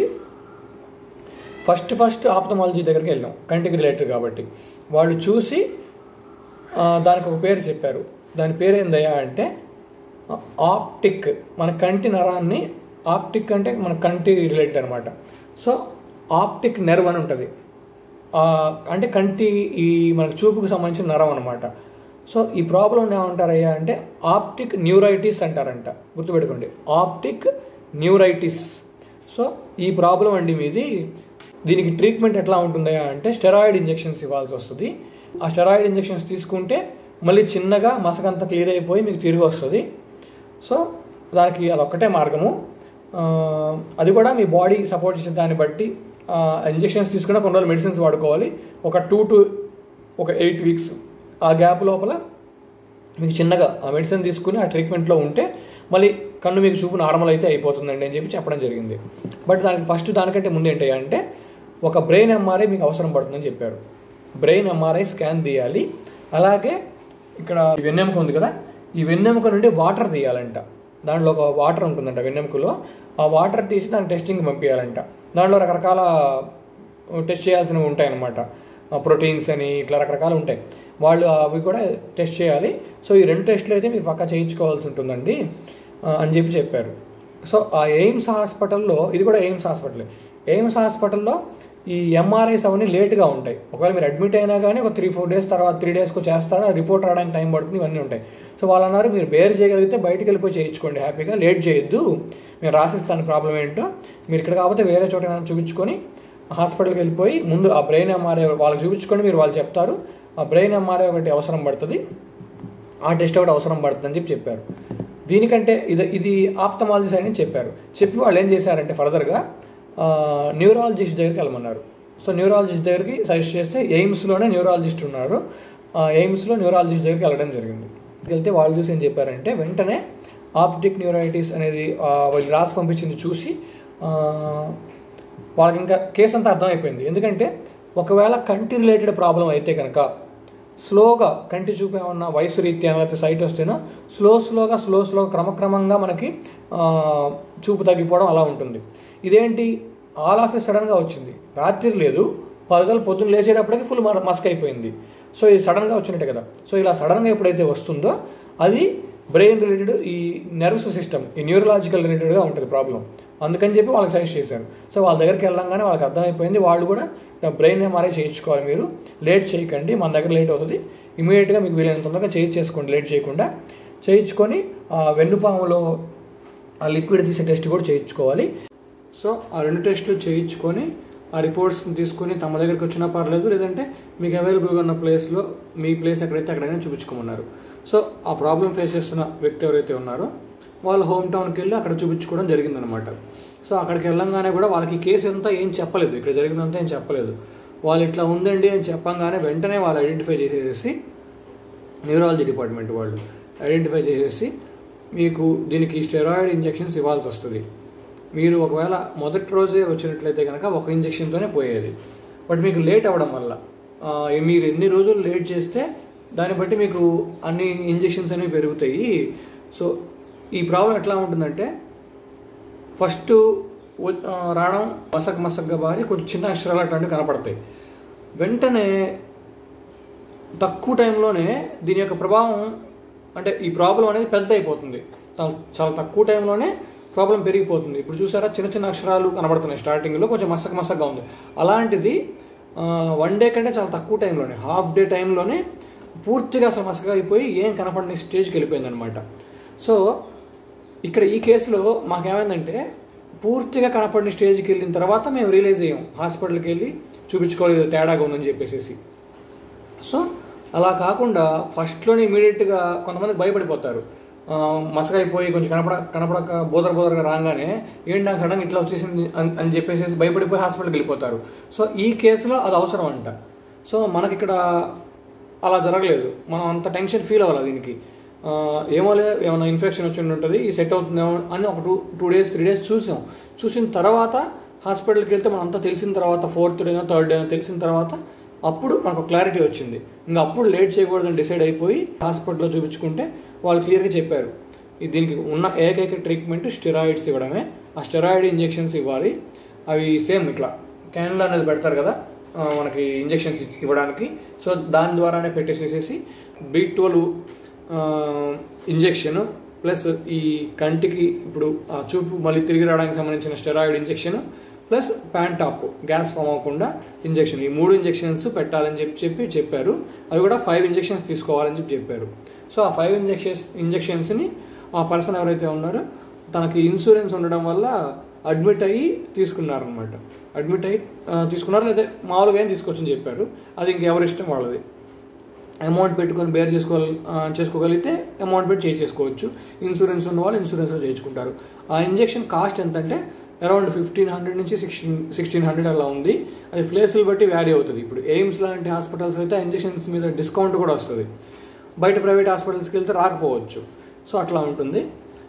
ఫస్ట్ ఫస్ట్ ఆప్థమాలజీ దగ్గరికి వెళ్ళాం, కంటికి రిలేటెడ్ కాబట్టి. వాళ్ళు చూసి దానికి ఒక పేరు చెప్పారు. దాని పేరు ఏందయ్యా అంటే ఆప్టిక్. మన కంటి నరాన్ని, ఆప్టిక్ అంటే మన కంటి రిలేటెడ్ అనమాట. సో ఆప్టిక్ నెర్వ్ అని ఉంటుంది, అంటే కంటి ఈ మనకు చూపుకు సంబంధించిన నరం అనమాట. సో ఈ ప్రాబ్లం ఏమంటారయ్యా అంటే ఆప్టిక్ న్యూరైటిస్ అంటారంట, గుర్తుపెట్టుకోండి, ఆప్టిక్ న్యూరైటిస్. సో ఈ ప్రాబ్లం అండి మీది. దీనికి ట్రీట్మెంట్ ఎట్లా ఉంటుందయ్యా అంటే స్టెరాయిడ్ ఇంజెక్షన్స్ ఇవ్వాల్సి వస్తుంది. ఆ స్టెరాయిడ్ ఇంజెక్షన్స్ తీసుకుంటే మళ్ళీ చిన్నగా మసకంతా క్లియర్ అయిపోయి మీకు తిరిగి వస్తుంది. సో దానికి అదొక్కటే మార్గము. అది కూడా మీ బాడీ సపోర్ట్ చేసే దాన్ని బట్టి ఇంజెక్షన్స్ తీసుకున్న కొన్ని రోజులు మెడిసిన్స్ వాడుకోవాలి. ఒక టూ టు ఒక ఎయిట్ వీక్స్ ఆ గ్యాప్ లోపల మీకు చిన్నగా ఆ మెడిసిన్ తీసుకుని ఆ ట్రీట్మెంట్లో ఉంటే మళ్ళీ కన్ను మీకు చూపు నార్మల్ అయితే అయిపోతుందండి అని చెప్పి చెప్పడం జరిగింది. బట్ దానికి ఫస్ట్ దానికంటే ముందు ఏంటి అంటే ఒక బ్రెయిన్ ఎంఆర్ఐ మీకు అవసరం పడుతుందని చెప్పారు. బ్రెయిన్ ఎంఆర్ఐ స్కాన్ తీయాలి. అలాగే ఇక్కడ వెన్నెముక ఉంది కదా, ఈ వెన్నెముక నుండి వాటర్ తీయాలంట. దాంట్లో ఒక వాటర్ ఉంటుందంట వెన్నెముకలో, ఆ వాటర్ తీసి దాన్ని టెస్టింగ్ పంపించాలంట. దాంట్లో రకరకాల టెస్ట్ చేయాల్సినవి ఉంటాయన్నమాట, ప్రోటీన్స్ అని ఇట్లా రకరకాలు ఉంటాయి. వాళ్ళు అవి కూడా టెస్ట్ చేయాలి. సో ఈ రెండు టెస్టులు అయితే మీరు పక్కా చేయించుకోవాల్సి ఉంటుందండి అని చెప్పి చెప్పారు. సో ఆ ఎయిమ్స్ హాస్పిటల్లో, ఇది కూడా ఎయిమ్స్ హాస్పిటల్, ఎయిమ్స్ హాస్పిటల్లో ఈ ఎంఆర్ఐస్ అవన్నీ లేట్గా ఉంటాయి. ఒకవేళ మీరు అడ్మిట్ అయినా కానీ ఒక త్రీ ఫోర్ డేస్ తర్వాత త్రీ డేస్కి చేస్తారా, రిపోర్ట్ రావడానికి టైం పడుతుంది, ఇవన్నీ ఉంటాయి. సో వాళ్ళు అన్నారు మీరు బేర్ చేయగలిగితే బయటికి వెళ్ళిపోయి చేయించుకోండి హ్యాపీగా, లేట్ చేయొద్దు, నేను రాసిస్తాను ప్రాబ్లం ఏంటో, మీరు ఇక్కడ కాకపోతే వేరే చోట చూపించుకొని హాస్పిటల్కి వెళ్ళిపోయి ముందు ఆ బ్రెయిన్ ఎంఆర్ఐ వాళ్ళకి చూపించుకొని మీరు వాళ్ళు చెప్తారు, ఆ బ్రెయిన్ ఎంఆర్ఐ ఒకటి అవసరం పడుతుంది, ఆ టెస్ట్ ఒకటి అవసరం పడుతుంది అని చెప్పి చెప్పారు. దీనికంటే ఇది ఇది ఆప్థమాలజీ సైడ్ అని చెప్పారు. చెప్పి వాళ్ళు ఏం చేశారంటే ఫర్దర్గా న్యూరాలజిస్ట్ దగ్గరికి వెళ్ళమన్నారు. సో న్యూరాలజిస్ట్ దగ్గరికి సజెస్ట్ చేస్తే ఎయిమ్స్లోనే న్యూరాలజిస్ట్ ఉన్నారు, ఎయిమ్స్లో న్యూరాలజిస్ట్ దగ్గరికి వెళ్ళడం జరిగింది. వెళ్తే వాళ్ళు చూసి ఏం చెప్పారంటే వెంటనే ఆప్టిక్ న్యూరైటిస్ అనేది వాళ్ళు రాసి పంపించింది చూసి వాళ్ళకి ఇంకా కేసు అంతా అర్థమైపోయింది. ఎందుకంటే ఒకవేళ కంటి రిలేటెడ్ ప్రాబ్లం అయితే కనుక స్లోగా కంటి చూపు ఏమన్నా వయసు రీత్యా లేకపోతే సైట్ వస్తేనో స్లో స్లోగా స్లో స్లోగా క్రమక్రమంగా మనకి చూపు తగ్గిపోవడం అలా ఉంటుంది. ఇదేంటి ఆల్ ఆఫ్ ఏ సడన్గా వచ్చింది, రాత్రి లేదు, పగలు పొద్దున్న లేచేటప్పటికి ఫుల్ మస్క్ అయిపోయింది. సో ఇది సడన్గా వచ్చినట్టే కదా. సో ఇలా సడన్గా ఎప్పుడైతే వస్తుందో అది బ్రెయిన్ రిలేటెడ్, ఈ నర్వ్స్ సిస్టమ్, ఈ న్యూరలాజికల్ రిలేటెడ్గా ఉంటుంది ప్రాబ్లం. అందుకని చెప్పి వాళ్ళకి సజెస్ట్ చేశారు. సో వాళ్ళ దగ్గరికి వెళ్ళంగానే వాళ్ళకి అర్థమైపోయింది. వాళ్ళు కూడా బ్రెయిన్ ఎంఆర్ఐ చేయించుకోవాలి, మీరు లేట్ చేయకండి, మన దగ్గర లేట్ అవుతుంది, ఇమీడియట్గా మీకు వీలైనంత తొందరగా చేయించేసుకోండి, లేట్ చేయకుండా చేయించుకొని వెన్నుపాములో ఆ లిక్విడ్ తీసే టెస్ట్ కూడా చేయించుకోవాలి. సో ఆ రెండు టెస్టులు చేయించుకొని ఆ రిపోర్ట్స్ తీసుకుని తమ దగ్గరికి వచ్చినా పర్లేదు, లేదంటే మీకు అవైలబుల్గా ఉన్న ప్లేస్లో మీ ప్లేస్ ఎక్కడైతే అక్కడైనా చూపించుకోమన్నారు. సో ఆ ప్రాబ్లం ఫేస్ చేస్తున్న వ్యక్తి ఎవరైతే ఉన్నారో వాళ్ళ హోమ్ టౌన్కి వెళ్ళి అక్కడ చూపించుకోవడం జరిగిందనమాట. సో అక్కడికి వెళ్ళంగానే కూడా వాళ్ళకి కేసు అంతా ఏం చెప్పలేదు, ఇక్కడ జరిగిందంతా ఏం చెప్పలేదు. వాళ్ళు ఇట్లా ఉందండి అని చెప్పంగానే వెంటనే వాళ్ళు ఐడెంటిఫై చేసేసి, న్యూరాలజీ డిపార్ట్మెంట్ వాళ్ళు ఐడెంటిఫై చేసేసి మీకు దీనికి స్టెరాయిడ్ ఇంజెక్షన్స్ ఇవ్వాల్సి వస్తుంది. మీరు ఒకవేళ మొదటి రోజే వచ్చినట్లయితే కనుక ఒక ఇంజెక్షన్తోనే పోయేది. బట్ మీకు లేట్ అవ్వడం వల్ల మీరు ఎన్ని రోజులు లేట్ చేస్తే దాన్ని బట్టి మీకు అన్ని ఇంజెక్షన్స్ అనేవి పెరుగుతాయి. సో ఈ ప్రాబ్లం ఎట్లా ఉంటుందంటే, ఫస్ట్ రావడం మసక్ మసక్గా బారి కొంచెం చిన్న అక్షరాలు అట్లాంటివి కనపడతాయి. వెంటనే తక్కువ టైంలోనే దీని యొక్క ప్రభావం అంటే ఈ ప్రాబ్లం అనేది పెద్ద అయిపోతుంది. చాలా తక్కువ టైంలోనే ప్రాబ్లం పెరిగిపోతుంది. ఇప్పుడు చూసారా, చిన్న చిన్న అక్షరాలు కనబడుతున్నాయి, స్టార్టింగ్లో కొంచెం మసక మసకగా ఉంది. అలాంటిది వన్ డే కంటే చాలా తక్కువ టైంలోనే, హాఫ్ డే టైంలోనే పూర్తిగా అసలు మసకగా అయిపోయి ఏం కనపడని స్టేజ్కి వెళ్ళిపోయింది అనమాట. సో ఇక్కడ ఈ కేసులో మాకేమైందంటే, పూర్తిగా కనపడిన స్టేజ్కి వెళ్ళిన తర్వాత మేము రియలైజ్ అయ్యాం, హాస్పిటల్కి వెళ్ళి చూపించుకోలేదు తేడాగా ఉందని చెప్పేసి. సో అలా కాకుండా ఫస్ట్లోనే ఇమీడియట్గా కొంతమంది భయపడిపోతారు, మసగా అయిపోయి కొంచెం కనపడ కనపడక బోదర బోదరగా రాగానే ఏంటి నాకు సడన్గా ఇట్లా వచ్చేసింది అని అని చెప్పేసి భయపడిపోయి హాస్పిటల్కి వెళ్ళిపోతారు. సో ఈ కేసులో అది అవసరం అంట. సో మనకి ఇక్కడ అలా జరగలేదు, మనం అంత టెన్షన్ ఫీల్ అవ్వాలి దీనికి. ఏమోలే ఏమైనా ఇన్ఫెక్షన్ వచ్చి ఉంటుంది, ఈ సెట్ అవుతుందేమో అని ఒక two two days three days చూసాం. చూసిన తర్వాత హాస్పిటల్కి వెళ్తే మనం అంతా తెలిసిన తర్వాత, ఫోర్త్ డేనో థర్డ్ డేనో తెలిసిన తర్వాత అప్పుడు మనకు క్లారిటీ వచ్చింది. ఇంకా అప్పుడు లేట్ చేయకూడదని డిసైడ్ అయిపోయి హాస్పిటల్లో చూపించుకుంటే వాళ్ళు క్లియర్గా చెప్పారు, దీనికి ఉన్న ఏకైక ట్రీట్మెంట్ స్టెరాయిడ్స్ ఇవ్వడమే. ఆ స్టెరాయిడ్ ఇంజెక్షన్స్ ఇవ్వాలి. అవి సేమ్ ఇట్లా క్యాన్లా అనేది పెడతారు కదా మనకి ఇంజెక్షన్స్ ఇవ్వడానికి. సో దాని ద్వారానే పెట్టేసేసి బీ ట్వెల్వ్ ఇంజెక్షన్ ప్లస్ ఈ కంటికి ఇప్పుడు ఆ చూపు మళ్ళీ తిరిగి రావడానికి సంబంధించిన steroid injection plus Pantop gas form అవ్వకుండా ఇంజెక్షన్, ఈ మూడు ఇంజెక్షన్స్ పెట్టాలని చెప్పి చెప్పి చెప్పారు. అవి కూడా ఫైవ్ ఇంజెక్షన్స్ తీసుకోవాలని చెప్పి చెప్పారు. సో ఆ ఫైవ్ ఇంజెక్షన్స్ ఇంజెక్షన్స్ని ఆ పర్సన్ ఎవరైతే ఉన్నారో తనకి ఇన్సూరెన్స్ ఉండడం వల్ల అడ్మిట్ అయ్యి తీసుకున్నారనమాట. అడ్మిట్ అయ్యి తీసుకున్నారు, లేదా మామూలుగా ఏం తీసుకొచ్చని చెప్పారు. అది ఇంకెవరి ఇష్టం వాళ్ళది. అమౌంట్ పెట్టుకొని బేర్ చేసుకో చేసుకోగలిగితే అమౌంట్ పెట్టి చేయించుకోవచ్చు. ఇన్సూరెన్స్ ఉన్న వాళ్ళు ఇన్సూరెన్స్లో చేయించుకుంటారు. ఆ ఇంజెక్షన్ కాస్ట్ ఎంతంటే అరౌండ్ ఫిఫ్టీన్ హండ్రెడ్ నుంచి సిక్స్టీన్ సిక్స్టీన్ హండ్రెడ్ అలా ఉంది. అది ప్లేసులు బట్టి వ్యారీ అవుతుంది. ఇప్పుడు ఎయిమ్స్ లాంటి హాస్పిటల్స్ అయితే ఇంజెక్షన్స్ మీద డిస్కౌంట్ కూడా వస్తుంది, బయట ప్రైవేట్ హాస్పిటల్స్కి వెళ్తే రాకపోవచ్చు. సో అట్లా ఉంటుంది.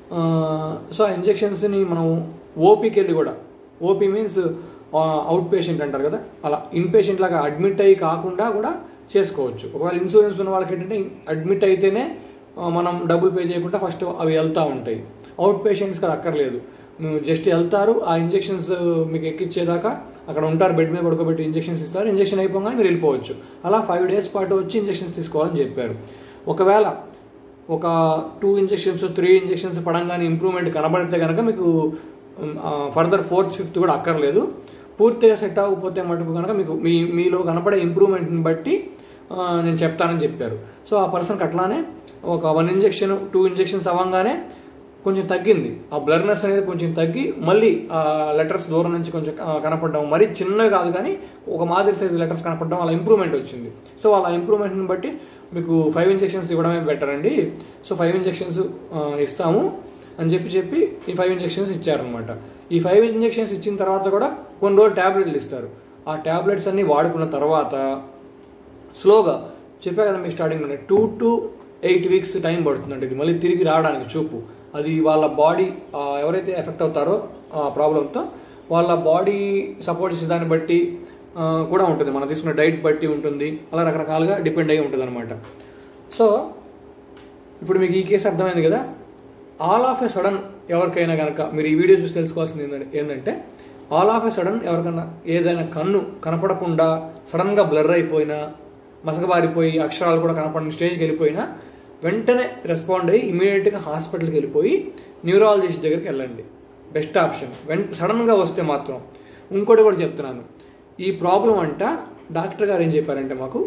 సో ఆ ఇంజెక్షన్స్ని మనం ఓపీకి వెళ్ళి కూడా, ఓపీ మీన్స్ అవుట్ పేషెంట్ అంటారు కదా, అలా ఇన్ పేషెంట్ లాగా అడ్మిట్ అయ్యి కాకుండా కూడా చేసుకోవచ్చు. ఒకవేళ ఇన్సూరెన్స్ ఉన్న వాళ్ళకి ఏంటంటే అడ్మిట్ అయితేనే మనం డబ్బులు పే చేయకుండా ఫస్ట్ అవి వెళ్తూ ఉంటాయి. అవుట్ పేషెంట్స్కి అది అక్కర్లేదు, నువ్వు జస్ట్ వెళ్తారు, ఆ ఇంజెక్షన్స్ మీకు ఎక్కిచ్చేదాకా అక్కడ ఉంటారు, బెడ్ మీద పడుకోబెట్టి ఇంజెక్షన్స్ ఇస్తారు, ఇంజెక్షన్ అయిపోగానే మీరు వెళ్ళిపోవచ్చు. అలా ఫైవ్ డేస్ పాటు వచ్చి ఇంజెక్షన్స్ తీసుకోవాలని చెప్పారు. ఒకవేళ ఒక టూ ఇంజెక్షన్స్ త్రీ ఇంజెక్షన్స్ పడంగానే ఇంప్రూవ్మెంట్ కనబడితే కనుక మీకు ఫర్దర్ ఫోర్త్ ఫిఫ్త్ కూడా అక్కర్లేదు. పూర్తిగా సెట్ అవ్వకపోతే మటుకు కనుక మీకు మీ మీలో కనపడే ఇంప్రూవ్మెంట్ని బట్టి నేను చెప్తానని చెప్పారు. సో ఆ పర్సన్కి అట్లానే ఒక వన్ ఇంజెక్షన్ టూ ఇంజెక్షన్స్ అవ్వగానే కొంచెం తగ్గింది, ఆ బ్లర్నెస్ అనేది కొంచెం తగ్గి మళ్ళీ ఆ లెటర్స్ దూరం నుంచి కొంచెం కనపడడం, మరీ చిన్నవి కాదు కానీ ఒక మాదిరి సైజు లెటర్స్ కనపడడం, అలా ఇంప్రూవ్మెంట్ వచ్చింది. సో వాళ్ళ ఇంప్రూవ్మెంట్ని బట్టి మీకు ఫైవ్ ఇంజెక్షన్స్ ఇవ్వడమే బెటర్ అండి. సో ఫైవ్ ఇంజెక్షన్స్ ఇస్తాము అని చెప్పి చెప్పి ఈ ఫైవ్ ఇంజెక్షన్స్ ఇచ్చారనమాట. ఈ ఫైవ్ ఇంజెక్షన్స్ ఇచ్చిన తర్వాత కూడా కొన్ని రోజులు ట్యాబ్లెట్లు ఇస్తారు. ఆ ట్యాబ్లెట్స్ అన్నీ వాడుకున్న తర్వాత స్లోగా చెప్పా కదా మీకు స్టార్టింగ్లోనే two to eight weeks time పడుతుందండి ఇది మళ్ళీ తిరిగి రావడానికి చూపు. అది వాళ్ళ బాడీ ఎవరైతే ఎఫెక్ట్ అవుతారో ఆ ప్రాబ్లంతో వాళ్ళ బాడీ సపోర్ట్ చేసే దాన్ని బట్టి కూడా ఉంటుంది, మనం తీసుకున్న డైట్ బట్టి ఉంటుంది, అలా రకరకాలుగా డిపెండ్ అయ్యి ఉంటుంది అనమాట. సో ఇప్పుడు మీకు ఈ కేసు అర్థమైంది కదా. ఆల్ ఆఫ్ ఎ సడన్ ఎవరికైనా కనుక మీరు ఈ వీడియో చూసి తెలుసుకోవాల్సింది ఏంటంటే, ఆల్ ఆఫ్ ఎ సడన్ ఎవరికైనా ఏదైనా కన్ను కనపడకుండా సడన్గా బ్లర్ అయిపోయినా, మసకబారిపోయి అక్షరాలు కూడా కనపడిన స్టేజ్కి వెళ్ళిపోయినా వెంటనే రెస్పాండ్ అయ్యి ఇమీడియట్గా హాస్పిటల్కి వెళ్ళిపోయి న్యూరాలజిస్ట్ దగ్గరికి వెళ్ళండి, బెస్ట్ ఆప్షన్. వెంట సడన్గా వస్తే మాత్రం ఇంకోటి కూడా చెప్తున్నాను, ఈ ప్రాబ్లం అంట డాక్టర్ గారు ఏం చెప్పారంటే మాకు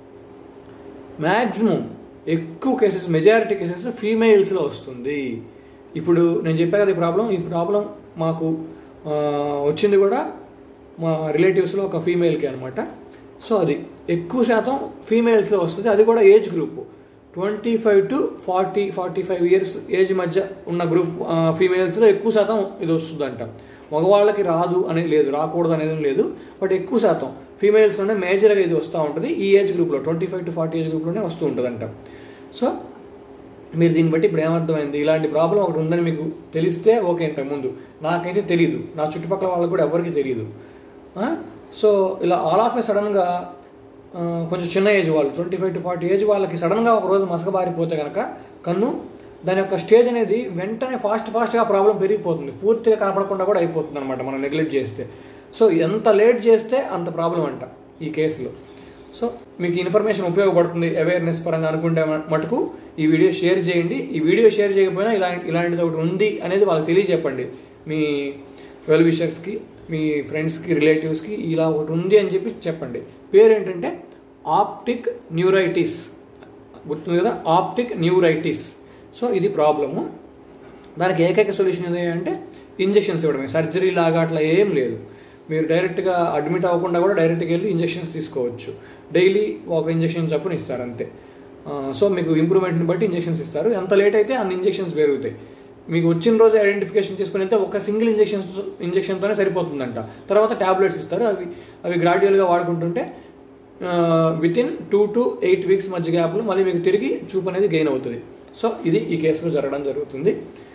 మ్యాక్సిమం ఎక్కువ కేసెస్ మెజారిటీ కేసెస్ ఫీమేల్స్లో వస్తుంది. ఇప్పుడు నేను చెప్పా కదా ఈ ప్రాబ్లం ఈ ప్రాబ్లం మాకు వచ్చింది కూడా మా రిలేటివ్స్లో ఒక ఫీమేల్కి అనమాట. సో అది ఎక్కువ శాతం ఫీమేల్స్లో వస్తుంది. అది కూడా age group twenty five to forty forty five years age మధ్య ఉన్న గ్రూప్ ఫీమేల్స్లో ఎక్కువ శాతం ఇది వస్తుందంట. మగవాళ్ళకి రాదు అనేది లేదు, రాకూడదు అనేది లేదు. బట్ ఎక్కువ శాతం ఫీమేల్స్లోనే మేజర్గా ఇది వస్తూ ఉంటుంది. ఈ ఏజ్ గ్రూప్లో twenty five to forty age గ్రూప్లోనే వస్తూ ఉంటుందంట. సో మీరు దీన్ని బట్టి ఇప్పుడు ఏమర్థమైంది, ఇలాంటి ప్రాబ్లం ఒకటి ఉందని మీకు తెలిస్తే ఓకే. ఇంతకుముందు నాకైతే తెలియదు, నా చుట్టుపక్కల వాళ్ళకి కూడా ఎవరికి తెలియదు. సో ఇలా ఆల్ ఆఫ్ ఏ సడన్గా కొంచెం చిన్న ఏజ్ వాళ్ళు twenty five to forty age వాళ్ళకి సడన్గా ఒక రోజు మసకబారిపోతే కనుక కన్ను దాని యొక్క స్టేజ్ అనేది వెంటనే ఫాస్ట్ ఫాస్ట్గా ప్రాబ్లం పెరిగిపోతుంది, పూర్తిగా కనపడకుండా కూడా అయిపోతుంది అనమాట మనం నెగ్లెక్ట్ చేస్తే. సో ఎంత లేట్ చేస్తే అంత ప్రాబ్లం అంట ఈ కేసులో. సో మీకు ఇన్ఫర్మేషన్ ఉపయోగపడుతుంది అవేర్నెస్ పరంగా అనుకుంటే మటుకు ఈ వీడియో షేర్ చేయండి. ఈ వీడియో షేర్ చేయకపోయినా ఇలా ఇలాంటిది ఒకటి ఉంది అనేది వాళ్ళకి తెలియజెప్పండి. మీ వెల్ విషర్స్కి, మీ ఫ్రెండ్స్కి, రిలేటివ్స్కి ఇలా ఒకటి ఉంది అని చెప్పి చెప్పండి. పేరు ఏంటంటే ఆప్టిక్ న్యూరైటిస్, గుర్తుంది కదా, ఆప్టిక్ న్యూరైటిస్. సో ఇది ప్రాబ్లము. దానికి ఏకైక సొల్యూషన్ ఏది అంటే ఇంజెక్షన్స్ ఇవ్వడమే, సర్జరీ లాగా అట్లా ఏం లేదు. మీరు డైరెక్ట్గా అడ్మిట్ అవ్వకుండా కూడా డైరెక్ట్గా వెళ్ళి ఇంజెక్షన్స్ తీసుకోవచ్చు. డైలీ ఒక ఇంజెక్షన్ చప్పున ఇస్తారు అంతే. సో మీకు ఇంప్రూవ్మెంట్ని బట్టి ఇంజెక్షన్స్ ఇస్తారు. ఎంత లేట్ అయితే అన్ని ఇంజెక్షన్స్ పెరుగుతాయి. మీకు వచ్చిన రోజు ఐడెంటిఫికేషన్ చేసుకుని వెళ్తే ఒక సింగిల్ ఇంజెక్షన్ ఇంజెక్షన్తోనే సరిపోతుందంట. తర్వాత ట్యాబ్లెట్స్ ఇస్తారు, అవి అవి గ్రాడ్యువల్గా వాడుకుంటుంటే within two to eight weeks మధ్య గ్యాప్లో మళ్ళీ మీకు తిరిగి చూపు అనేది గెయిన్ అవుతుంది. సో ఇది ఈ కేసులో జరగడం జరుగుతుంది.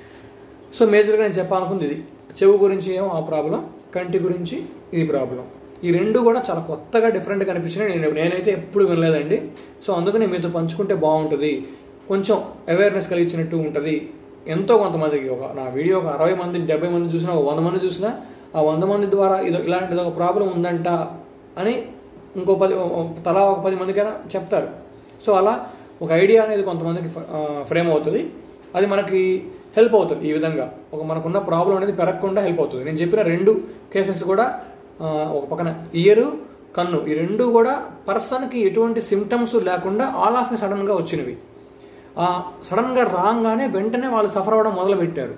సో మేజర్గా నేను చెప్పాలనుకుంది ఇది. చెవు గురించి ఏమో ఆ ప్రాబ్లం, కంటి గురించి ఇది ప్రాబ్లం. ఈ రెండు కూడా చాలా కొత్తగా డిఫరెంట్గా అనిపించినాయి. నేను నేనైతే ఎప్పుడు వినలేదండి. సో అందుకని మీతో పంచుకుంటే బాగుంటుంది, కొంచెం అవేర్నెస్ కలిగించినట్టు ఉంటుంది. ఎంతో కొంతమందికి ఒక నా వీడియో ఒక అరవై మంది డెబ్బై మంది చూసినా, ఒక వంద మంది చూసినా, ఆ వంద మంది ద్వారా ఇదో ఇలాంటిది ఒక ప్రాబ్లం ఉందంట అని ఇంకో పది తలా ఒక పది మందికైనా చెప్తారు. సో అలా ఒక ఐడియా అనేది కొంతమందికి ఫ్రేమ్ అవుతుంది. అది మనకి హెల్ప్ అవుతుంది. ఈ విధంగా ఒక మనకున్న ప్రాబ్లం అనేది పెరగకుండా హెల్ప్ అవుతుంది. నేను చెప్పిన రెండు కేసెస్ కూడా ఒక పక్కన ఇయరు, కన్ను, ఈ రెండు కూడా పర్సన్కి ఎటువంటి సిమ్టమ్స్ లేకుండా ఆల్ ఆఫ్ సడన్గా వచ్చినవి. సడన్గా రాగానే వెంటనే వాళ్ళు సఫర్ అవ్వడం మొదలుపెట్టారు.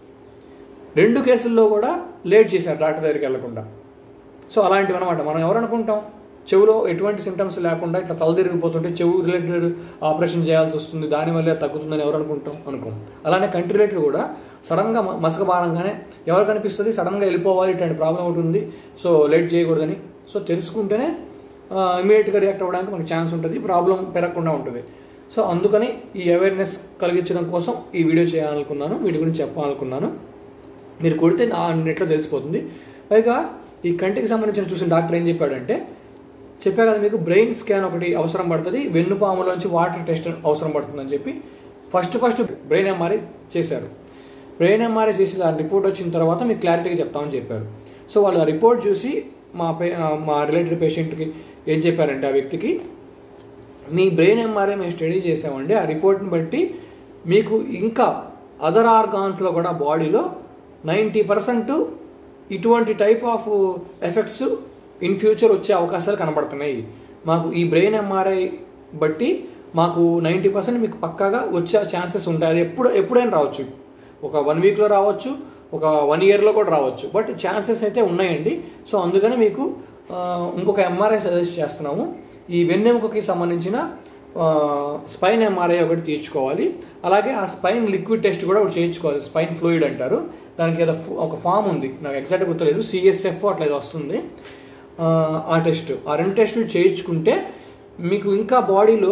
రెండు కేసుల్లో కూడా లేట్ చేశారు డాక్టర్ దగ్గరికి వెళ్లకుండా. సో అలాంటివి అనమాట. మనం ఎవరు అనుకుంటాం, చెవులో ఎటువంటి సిమ్టమ్స్ లేకుండా ఇట్లా తలదిరిగిపోతుంటే చెవు రిలేటెడ్ ఆపరేషన్ చేయాల్సి వస్తుంది, దానివల్ల తగ్గుతుందని ఎవరు అనుకుంటాం అనుకోం. అలానే కంటి రిలేటెడ్ కూడా సడన్గా మసక భారంగానే ఎవరు కనిపిస్తుంది, సడన్గా వెళ్ళిపోవాలి, ఇట్లాంటి ప్రాబ్లం ఒకటి ఉంది, సో లేట్ చేయకూడదని. సో తెలుసుకుంటేనే ఇమీడియట్గా రియాక్ట్ అవ్వడానికి మనకు ఛాన్స్ ఉంటుంది, ప్రాబ్లం పెరగకుండా ఉంటుంది. సో అందుకని ఈ అవేర్నెస్ కలిగించడం కోసం ఈ వీడియో చేయాలనుకున్నాను, వీటి గురించి చెప్పాలనుకున్నాను. మీరు కొడితే నా నెట్లో తెలిసిపోతుంది. పైగా ఈ కంటికి సంబంధించిన చూసిన డాక్టర్ ఏం చెప్పాడంటే, చెప్పా కదా మీకు బ్రెయిన్ స్కాన్ ఒకటి అవసరం పడుతుంది, వెన్నుపాములోంచి వాటర్ టెస్ట్ అవసరం పడుతుందని చెప్పి ఫస్ట్ ఫస్ట్ బ్రెయిన్ ఎంఆర్ఐ చేశారు. బ్రెయిన్ ఎంఆర్ఐ చేసి దాని రిపోర్ట్ వచ్చిన తర్వాత మీకు క్లారిటీగా చెప్తామని చెప్పారు. సో వాళ్ళు ఆ రిపోర్ట్ చూసి మా పే మా రిలేటెడ్ పేషెంట్కి ఏం చెప్పారంటే, ఆ వ్యక్తికి మీ బ్రెయిన్ ఎంఆర్ఐ మేము స్టడీ చేసామండి, ఆ రిపోర్ట్ని బట్టి మీకు ఇంకా అదర్ ఆర్గాన్స్లో కూడా బాడీలో నైంటీ పర్సెంట్ ఇటువంటి type of effects in future వచ్చే అవకాశాలు కనబడుతున్నాయి. మాకు ఈ బ్రెయిన్ ఎంఆర్ఐ బట్టి మాకు నైంటీ పర్సెంట్ మీకు పక్కాగా వచ్చే ఛాన్సెస్ ఉంటాయి. అది ఎప్పుడు ఎప్పుడైనా రావచ్చు, ఒక వన్ వీక్లో రావచ్చు, ఒక వన్ ఇయర్లో కూడా రావచ్చు, బట్ ఛాన్సెస్ అయితే ఉన్నాయండి. సో అందుకని మీకు ఇంకొక ఎంఆర్ఐ సజెస్ట్ చేస్తున్నాము. ఈ వెన్నెముకకి సంబంధించిన స్పైన్ ఎంఆర్ఐ ఒకటి తీర్చుకోవాలి. అలాగే ఆ స్పైన్ లిక్విడ్ టెస్ట్ కూడా ఒకటి చేయించుకోవాలి. స్పైన్ ఫ్లూయిడ్ అంటారు దానికి, ఏదో ఒక ఫామ్ ఉంది, నాకు ఎగ్జాక్ట్గా గుర్తులేదు, సిఎస్ఎఫ్ అట్లా ఏదో వస్తుంది. ఆ టెస్ట్, ఆ రెండు టెస్టులు చేయించుకుంటే మీకు ఇంకా బాడీలో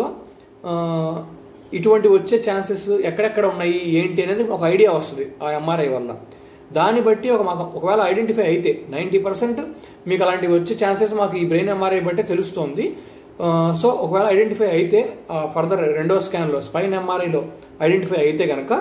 ఇటువంటి వచ్చే ఛాన్సెస్ ఎక్కడెక్కడ ఉన్నాయి ఏంటి అనేది ఒక ఐడియా వస్తుంది ఆ ఎంఆర్ఐ వల్ల. దాన్ని బట్టి ఒక మాకు ఒకవేళ ఐడెంటిఫై అయితే నైంటీ పర్సెంట్ మీకు అలాంటివి వచ్చే ఛాన్సెస్ మాకు ఈ బ్రెయిన్ ఎంఆర్ఐ బట్టే తెలుస్తుంది. సో ఒకవేళ ఐడెంటిఫై అయితే ఫర్దర్ రెండో స్కాన్లో స్పైన్ ఎంఆర్ఐలో ఐడెంటిఫై అయితే కనుక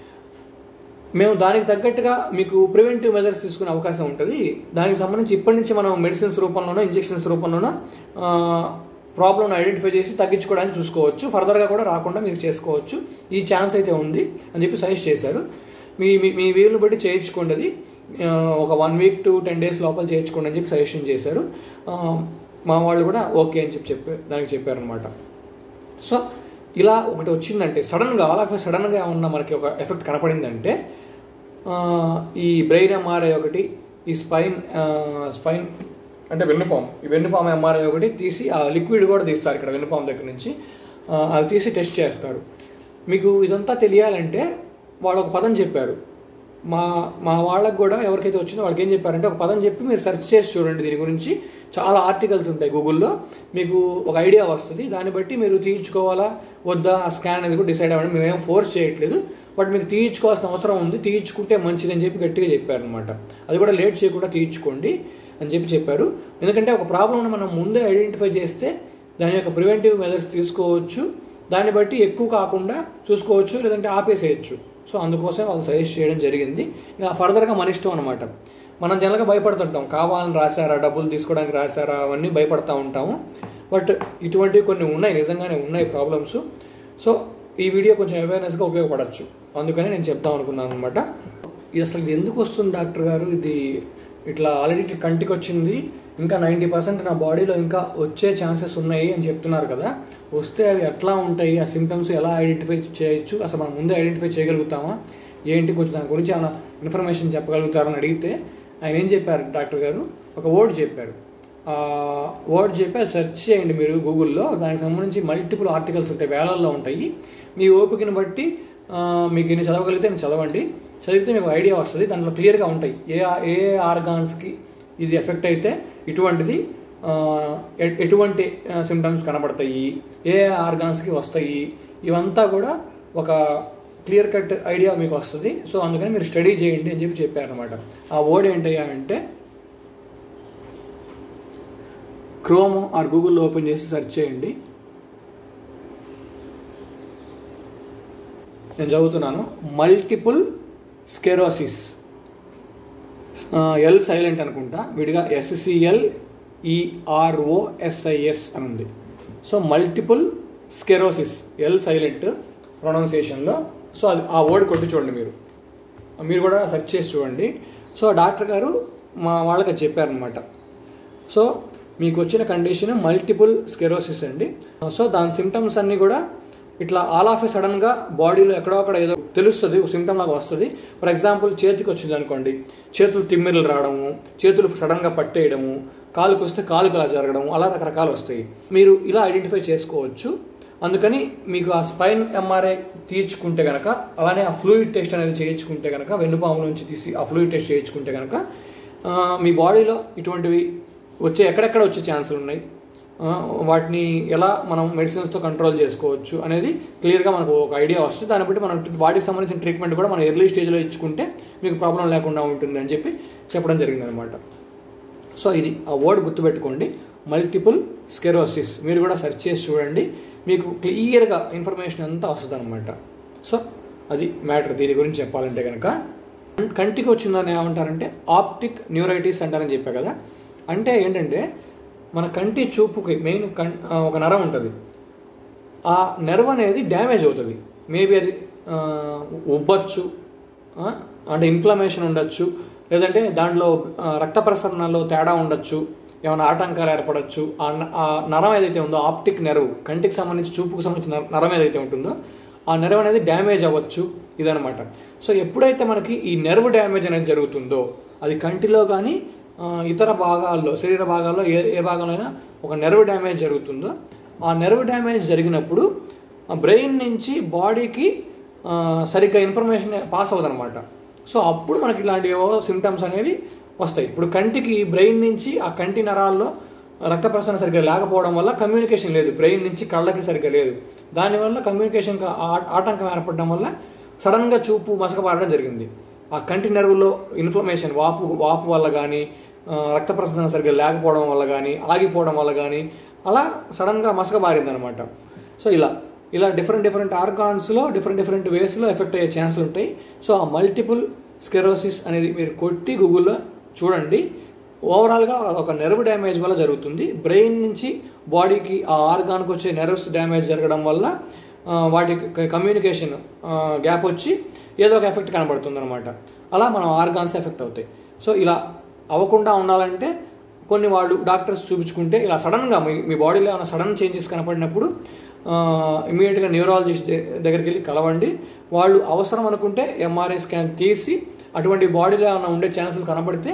మేము దానికి తగ్గట్టుగా మీకు ప్రివెంటివ్ మెజర్స్ తీసుకునే అవకాశం ఉంటుంది. దానికి సంబంధించి ఇప్పటి నుంచి మనం మెడిసిన్స్ రూపంలోనో ఇంజెక్షన్స్ రూపంలోనో ప్రాబ్లమ్ని ఐడెంటిఫై చేసి తగ్గించుకోవడానికి చూసుకోవచ్చు. ఫర్దర్గా కూడా రాకుండా మీరు చేసుకోవచ్చు. ఈ ఛాన్స్ అయితే ఉంది అని చెప్పి సజెస్ట్ చేశారు. మీ మీ వీలుని బట్టి చేయించుకోండి. అది ఒక one week to ten days లోపల చేయించుకోండి అని చెప్పి సజెషన్ చేశారు. మా వాళ్ళు కూడా ఓకే అని చెప్పి చెప్పి దానికి చెప్పారనమాట. సో ఇలా ఒకటి వచ్చిందంటే సడన్గా ఆల్ ఆఫ్ సడన్గా ఏమన్నా మనకి ఒక ఎఫెక్ట్ కనపడిందంటే ఈ బ్రెయిన్ ఎంఆర్ఐ ఒకటి, ఈ స్పైన్ స్పైన్ అంటే వెన్నుపాము, ఈ వెన్నుపాము ఎంఆర్ఐ ఒకటి తీసి ఆ లిక్విడ్ కూడా తీస్తారు ఇక్కడ వెన్నుపాము దగ్గర నుంచి, అది తీసి టెస్ట్ చేస్తారు. మీకు ఇదంతా తెలియాలంటే వాళ్ళు ఒక పదం చెప్పారు. మా మా వాళ్ళకు కూడా ఎవరికైతే వచ్చిందో వాళ్ళకి ఏం చెప్పారంటే ఒక పదం చెప్పి మీరు సెర్చ్ చేసి చూడండి, దీని గురించి చాలా ఆర్టికల్స్ ఉంటాయి గూగుల్లో, మీకు ఒక ఐడియా వస్తుంది. దాన్ని బట్టి మీరు తీయించుకోవాలా వద్దా ఆ స్కాన్ అనేది కూడా డిసైడ్ అవ్వండి. మేమేం ఫోర్స్ చేయట్లేదు, బట్ మీకు తీయించుకోవాల్సిన అవసరం ఉంది, తీయించుకుంటే మంచిది అని చెప్పి గట్టిగా చెప్పారనమాట. అది కూడా లేట్ చేయకుండా తీయించుకోండి అని చెప్పి చెప్పారు. ఎందుకంటే ఒక ప్రాబ్లమ్ని మనం ముందే ఐడెంటిఫై చేస్తే దాని యొక్క ప్రివెంటివ్ మెజర్స్ తీసుకోవచ్చు, దాన్ని బట్టి ఎక్కువ కాకుండా చూసుకోవచ్చు, లేదంటే ఆపేసేయచ్చు. సో అందుకోసం వాళ్ళు సజెస్ట్ చేయడం జరిగింది. ఇంకా ఫర్దర్గా మన ఇష్టం అనమాట. మనం జనరల్గా భయపడుతుంటాం, కావాలని రాశారా, డబ్బులు తీసుకోవడానికి రాశారా, అవన్నీ భయపడుతూ ఉంటాము. బట్ ఇటువంటివి కొన్ని ఉన్నాయి, నిజంగానే ఉన్నాయి ప్రాబ్లమ్స్. సో ఈ వీడియో కొంచెం అవేర్నెస్గా ఉపయోగపడవచ్చు, అందుకని నేను చెప్తాం అనుకున్నాను అనమాట. ఇది అసలు ఎందుకు వస్తుంది డాక్టర్ గారు, ఇది ఇట్లా ఆల్రెడీ కంటికి వచ్చింది, ఇంకా నైంటీ పర్సెంట్ నా బాడీలో ఇంకా వచ్చే ఛాన్సెస్ ఉన్నాయి అని చెప్తున్నారు కదా, వస్తే అవి ఎట్లా ఉంటాయి, ఆ సిమ్టమ్స్ ఎలా ఐడెంటిఫై చేయొచ్చు, అసలు మనం ముందే ఐడెంటిఫై చేయగలుగుతామా ఏంటి, కొంచెం దాని గురించి ఏమైనా ఇన్ఫర్మేషన్ చెప్పగలుగుతారని అడిగితే ఆయన ఏం చెప్పారు డాక్టర్ గారు, ఒక వర్డ్ చెప్పారు. వర్డ్ చెప్పి అది సెర్చ్ చేయండి మీరు గూగుల్లో, దానికి సంబంధించి మల్టిపుల్ ఆర్టికల్స్ ఉంటాయి, వేలల్లో ఉంటాయి. మీ ఓపికని బట్టి మీకు ఎన్ని చదవగలిగితే నేను చదవండి, చదివితే మీకు ఐడియా వస్తుంది. దాంట్లో క్లియర్గా ఉంటాయి ఏ ఏ ఆర్గాన్స్కి ఇది ఎఫెక్ట్ అయితే ఇటువంటిది ఎటువంటి సిమ్టమ్స్ కనబడతాయి, ఏ ఆర్గాన్స్కి వస్తాయి, ఇవంతా కూడా ఒక క్లియర్ కట్ ఐడియా మీకు వస్తుంది. సో అందుకని మీరు స్టడీ చేయండి అని చెప్పి చెప్పారనమాట. ఆ వర్డ్ ఏంటయ్యా అంటే క్రోమ్ ఆర్ గూగుల్లో ఓపెన్ చేసి సెర్చ్ చేయండి. నేను చదువుతున్నాను. మల్టిపుల్ స్కెరోసిస్, ఎల్ సైలెంట్ అనుకుంటా, విడిగా ఎస్సిఎల్ ఈఆర్ఓఎస్ఐఎస్ అని ఉంది. So multiple sclerosis, L silent ప్రొనౌన్సియేషన్లో. సో అది ఆ వర్డ్ కొట్టి చూడండి, మీరు మీరు కూడా సెర్చ్ చేసి చూడండి. సో డాక్టర్ గారు మా వాళ్ళకి చెప్పారనమాట. సో మీకు వచ్చిన కండిషన్ మల్టిపుల్ స్కెరోసిస్ అండి. సో దాని సిమ్టమ్స్ అన్నీ కూడా ఇట్లా ఆల్ ఆఫ్ ఏ సడన్గా బాడీలో ఎక్కడో అక్కడ ఏదో తెలుస్తుంది, ఒక సిమ్టమ్ లాగా వస్తుంది. ఫర్ ఎగ్జాంపుల్ చేతికి వచ్చింది అనుకోండి, చేతులు తిమ్మిర్లు రావడము, చేతులు సడన్గా పట్టేయడము, కాలుకు వస్తే కాలుకు అలా జరగడము, అలా రకరకాలు వస్తాయి. మీరు ఇలా ఐడెంటిఫై చేసుకోవచ్చు. అందుకని మీకు ఆ స్పైన్ ఎంఆర్ఐ తీయించుకుంటే కనుక, అలానే ఆ ఫ్లూయిడ్ టెస్ట్ అనేది చేయించుకుంటే కనుక, వెన్నుపాము నుంచి తీసి ఆ ఫ్లూయిడ్ టెస్ట్ చేయించుకుంటే కనుక మీ బాడీలో ఇటువంటివి వచ్చే ఎక్కడెక్కడ వచ్చే ఛాన్సులు ఉన్నాయి, వాటిని ఎలా మనం మెడిసిన్స్తో కంట్రోల్ చేసుకోవచ్చు అనేది క్లియర్గా మనకు ఒక ఐడియా వస్తుంది. దాన్ని బట్టి మనం బాడీకి సంబంధించిన ట్రీట్మెంట్ కూడా మనం ఎర్లీ స్టేజ్లో ఇచ్చుకుంటే మీకు ప్రాబ్లం లేకుండా ఉంటుంది అని చెప్పి చెప్పడం జరిగిందనమాట. సో ఇది ఆ వర్డ్ గుర్తుపెట్టుకోండి, మల్టిపుల్ స్కెరోసిస్. మీరు కూడా సెర్చ్ చేసి చూడండి, మీకు క్లియర్గా ఇన్ఫర్మేషన్ అంతా వస్తుంది అనమాట. సో అది మ్యాటర్. దీని గురించి చెప్పాలంటే కనుక కంటికి వచ్చిందని ఏమంటారంటే ఆప్టిక్ న్యూరైటిస్ అంటారని చెప్పా కదా. అంటే ఏంటంటే మన కంటి చూపుకి మెయిన్ కం ఒక నరం ఉంటుంది, ఆ నెర్వ్ అనేది డ్యామేజ్ అవుతుంది. మేబీ అది ఉబ్బచ్చు, అంటే ఇన్ఫ్లమేషన్ ఉండొచ్చు, లేదంటే దాంట్లో రక్త ప్రసరణలో తేడా ఉండొచ్చు, ఏమైనా ఆటంకాలు ఏర్పడవచ్చు. ఆ నరం ఏదైతే ఉందో ఆప్టిక్ నెర్వ్, కంటికి సంబంధించి చూపుకు సంబంధించిన నరం ఏదైతే ఉంటుందో ఆ నెర్వ్ అనేది డ్యామేజ్ అవ్వచ్చు, ఇదనమాట. సో ఎప్పుడైతే మనకి ఈ నెర్వ్ డ్యామేజ్ అనేది జరుగుతుందో, అది కంటిలో కానీ ఇతర భాగాల్లో, శరీర భాగాల్లో ఏ ఏ భాగంలో అయినా ఒక నెర్వ్ డ్యామేజ్ జరుగుతుందో, ఆ నెర్వ్ డ్యామేజ్ జరిగినప్పుడు బ్రెయిన్ నుంచి బాడీకి సరిగ్గా ఇన్ఫర్మేషన్ పాస్ అవుతుంది అనమాట. సో అప్పుడు మనకి ఇలాంటి సిమ్టమ్స్ అనేవి వస్తాయి. ఇప్పుడు కంటికి బ్రెయిన్ నుంచి ఆ కంటి నరాల్లో రక్త ప్రసరణ సరిగ్గా లేకపోవడం వల్ల కమ్యూనికేషన్ లేదు, బ్రెయిన్ నుంచి కళ్ళకి సరిగ్గా లేదు. దానివల్ల కమ్యూనికేషన్ ఆటంకం ఏర్పడడం వల్ల సడన్గా చూపు మసకబారడం జరిగింది. ఆ కంటి నెర్వులో ఇన్ఫ్లమేషన్, వాపు వాపు వల్ల కానీ, రక్త ప్రసరణ సరిగ్గా లేకపోవడం వల్ల కానీ, ఆగిపోవడం వల్ల కానీ అలా సడన్గా మసకబారింది అనమాట. సో ఇలా ఇలా డిఫరెంట్ డిఫరెంట్ ఆర్గాన్స్లో డిఫరెంట్ డిఫరెంట్ వేస్లో ఎఫెక్ట్ అయ్యే ఛాన్సులు ఉంటాయి. సో ఆ మల్టిపుల్ స్కెరోసిస్ అనేది మీరు కొట్టి గూగుల్లో చూడండి. ఓవరాల్గా ఒక నెర్వ్ డ్యామేజ్ వల్ల జరుగుతుంది. బ్రెయిన్ నుంచి బాడీకి ఆ ఆర్గాన్కి వచ్చే నెర్వ్స్ డ్యామేజ్ జరగడం వల్ల వాటి కమ్యూనికేషన్ గ్యాప్ వచ్చి ఏదో ఒక ఎఫెక్ట్ కనబడుతుంది అనమాట. అలా మనం ఆర్గాన్స్ ఎఫెక్ట్ అవుతాయి. సో ఇలా అవ్వకుండా ఉండాలంటే కొన్ని వాళ్ళు డాక్టర్స్ చూపించుకుంటే ఇలా సడన్గా మీ మీ బాడీలో ఏమైనా సడన్ చేంజెస్ కనపడినప్పుడు ఇమీడియట్గా న్యూరాలజిస్ట్ దగ్గరికి వెళ్ళి కలవండి. వాళ్ళు అవసరం అనుకుంటే ఎంఆర్ఐ స్కాన్ తీసి అటువంటి బాడీలో ఏమైనా ఉండే ఛాన్సులు కనబడితే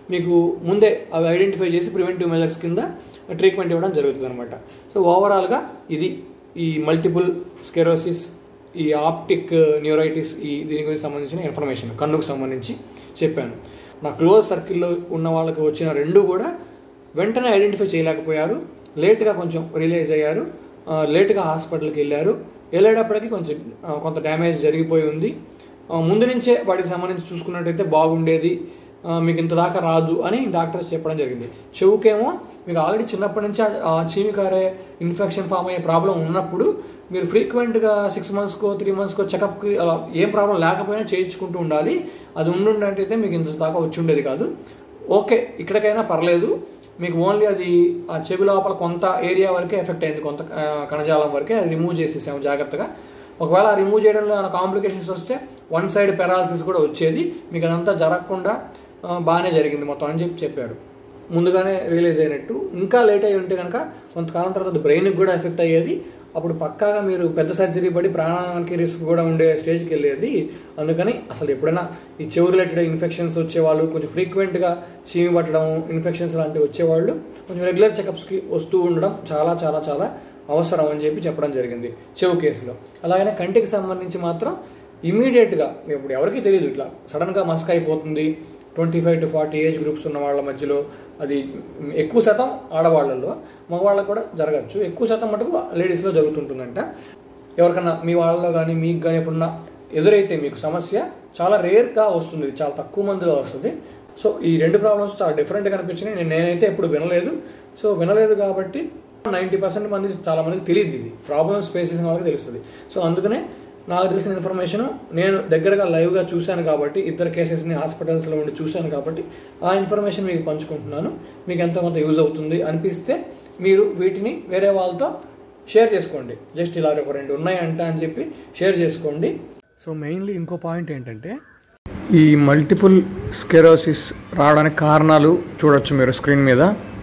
మీకు ముందే అవి ఐడెంటిఫై చేసి ప్రివెంటివ్ మెజర్స్ కింద ట్రీట్మెంట్ ఇవ్వడం జరుగుతుంది అనమాట. సో ఓవరాల్గా ఇది ఈ మల్టిపుల్ స్క్లెరోసిస్, ఈ ఆప్టిక్ న్యూరైటిస్, ఈ దీని గురించి సంబంధించిన ఇన్ఫర్మేషన్ కన్నుకు సంబంధించి చెప్పాను. నా క్లోజ్ సర్కిల్లో ఉన్న వాళ్ళకి వచ్చిన రెండు కూడా వెంటనే ఐడెంటిఫై చేయలేకపోయారు, లేట్గా కొంచెం రియలైజ్ అయ్యారు, లేట్గా హాస్పిటల్కి వెళ్ళారు. వెళ్ళేటప్పటికి కొంచెం కొంత డ్యామేజ్ జరిగిపోయి ఉంది. ముందు నుంచే వాటికి సంబంధించి చూసుకున్నట్టయితే బాగుండేది, మీకు ఇంత దాకా రాదు అని డాక్టర్స్ చెప్పడం జరిగింది. చెవుకేమో మీకు ఆల్రెడీ చిన్నప్పటి నుంచి ఆ చీమి కారే ఇన్ఫెక్షన్ ఫామ్ అయ్యే ప్రాబ్లం ఉన్నప్పుడు మీరు ఫ్రీక్వెంట్గా సిక్స్ మంత్స్కో త్రీ మంత్స్కో చెకప్కి అలా ఏం ప్రాబ్లం లేకపోయినా చేయించుకుంటూ ఉండాలి. అది ఉండుంటే మీకు ఇంత దాకా వచ్చి ఉండేది కాదు. ఓకే, ఇక్కడికైనా పర్లేదు, మీకు ఓన్లీ అది ఆ చెవి లోపల కొంత ఏరియా వరకే ఎఫెక్ట్ అయింది, కొంత కణజాలం వరకే, అది రిమూవ్ చేసేసాము జాగ్రత్తగా. ఒకవేళ ఆ రిమూవ్ చేయడంలో ఏమైనా కాంప్లికేషన్స్ వస్తే వన్ సైడ్ పెరాలసిస్ కూడా వచ్చేది, మీకు అదంతా జరగకుండా బాగానే జరిగింది మొత్తం అని చెప్పి చెప్పాడు. ముందుగానే రియలైజ్ అయినట్టు. ఇంకా లేట్ అయ్యి ఉంటే కనుక కొంతకాలం తర్వాత అది బ్రెయిన్కి కూడా ఎఫెక్ట్ అయ్యేది. అప్పుడు పక్కాగా మీరు పెద్ద సర్జరీ పడి ప్రాణానికి రిస్క్ కూడా ఉండే స్టేజ్కి వెళ్ళేది. అందుకని అసలు ఎప్పుడైనా ఈ చెవు రిలేటెడ్ ఇన్ఫెక్షన్స్ వచ్చేవాళ్ళు, కొంచెం ఫ్రీక్వెంట్గా చీమి పట్టడం, ఇన్ఫెక్షన్స్ లాంటివి వచ్చేవాళ్ళు కొంచెం రెగ్యులర్ చెకప్స్కి వస్తూ ఉండడం చాలా చాలా చాలా అవసరం అని చెప్పి చెప్పడం జరిగింది చెవు కేసులో. అలాగనే కంటికి సంబంధించి మాత్రం ఇమీడియట్గా, ఇప్పుడు ఎవరికీ తెలియదు, ఇట్లా సడన్గా మస్క్ అయిపోతుంది. Twenty five to forty age groups ఉన్న వాళ్ళ మధ్యలో అది ఎక్కువ శాతం ఆడవాళ్ళల్లో, మగవాళ్ళకు కూడా జరగచ్చు. ఎక్కువ శాతం మటుకు లేడీస్లో జరుగుతుంటుందంట. ఎవరికన్నా మీ వాళ్ళలో కానీ మీకు కానీ ఎప్పుడన్నా ఎదురైతే మీకు సమస్య చాలా రేర్గా వస్తుంది, చాలా తక్కువ మందిలో వస్తుంది. సో ఈ రెండు ప్రాబ్లమ్స్ చాలా డిఫరెంట్గా అనిపించినాయి. నేను నేనైతే ఎప్పుడు వినలేదు. సో వినలేదు కాబట్టి నైంటీ పర్సెంట్ మంది చాలా మందికి తెలియదు, ఇది ప్రాబ్లమ్స్ ఫేస్ చేసిన వాళ్ళకి తెలుస్తుంది. సో అందుకనే నాకు తెలిసిన ఇన్ఫర్మేషన్ నేను దగ్గరగా లైవ్గా చూశాను కాబట్టి, ఇద్దరు కేసెస్ని హాస్పిటల్స్లో ఉండి చూశాను కాబట్టి ఆ ఇన్ఫర్మేషన్ మీకు పంచుకుంటున్నాను. మీకు ఎంతో కొంత యూజ్ అవుతుంది అనిపిస్తే మీరు వీటిని వేరే వాళ్ళతో షేర్ చేసుకోండి. జస్ట్ ఇలా ఒక రెండు ఉన్నాయంట అని చెప్పి షేర్ చేసుకోండి. సో మెయిన్లీ ఇంకో పాయింట్ ఏంటంటే, ఈ మల్టిపుల్ స్క్లెరోసిస్ రావడానికి కారణాలు చూడొచ్చు మీరు స్క్రీన్ మీద.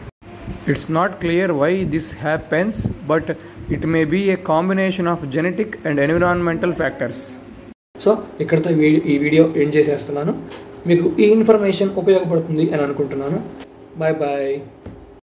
It's not clear why this happens, but it may be a combination of genetic and environmental factors. So ఇక్కడితో ఈ వీడియో ఎండ్ చేసేస్తున్నాను. మీకు ఈ ఇన్ఫర్మేషన్ ఉపయోగపడుతుంది అని అనుకుంటున్నాను. Bye bye.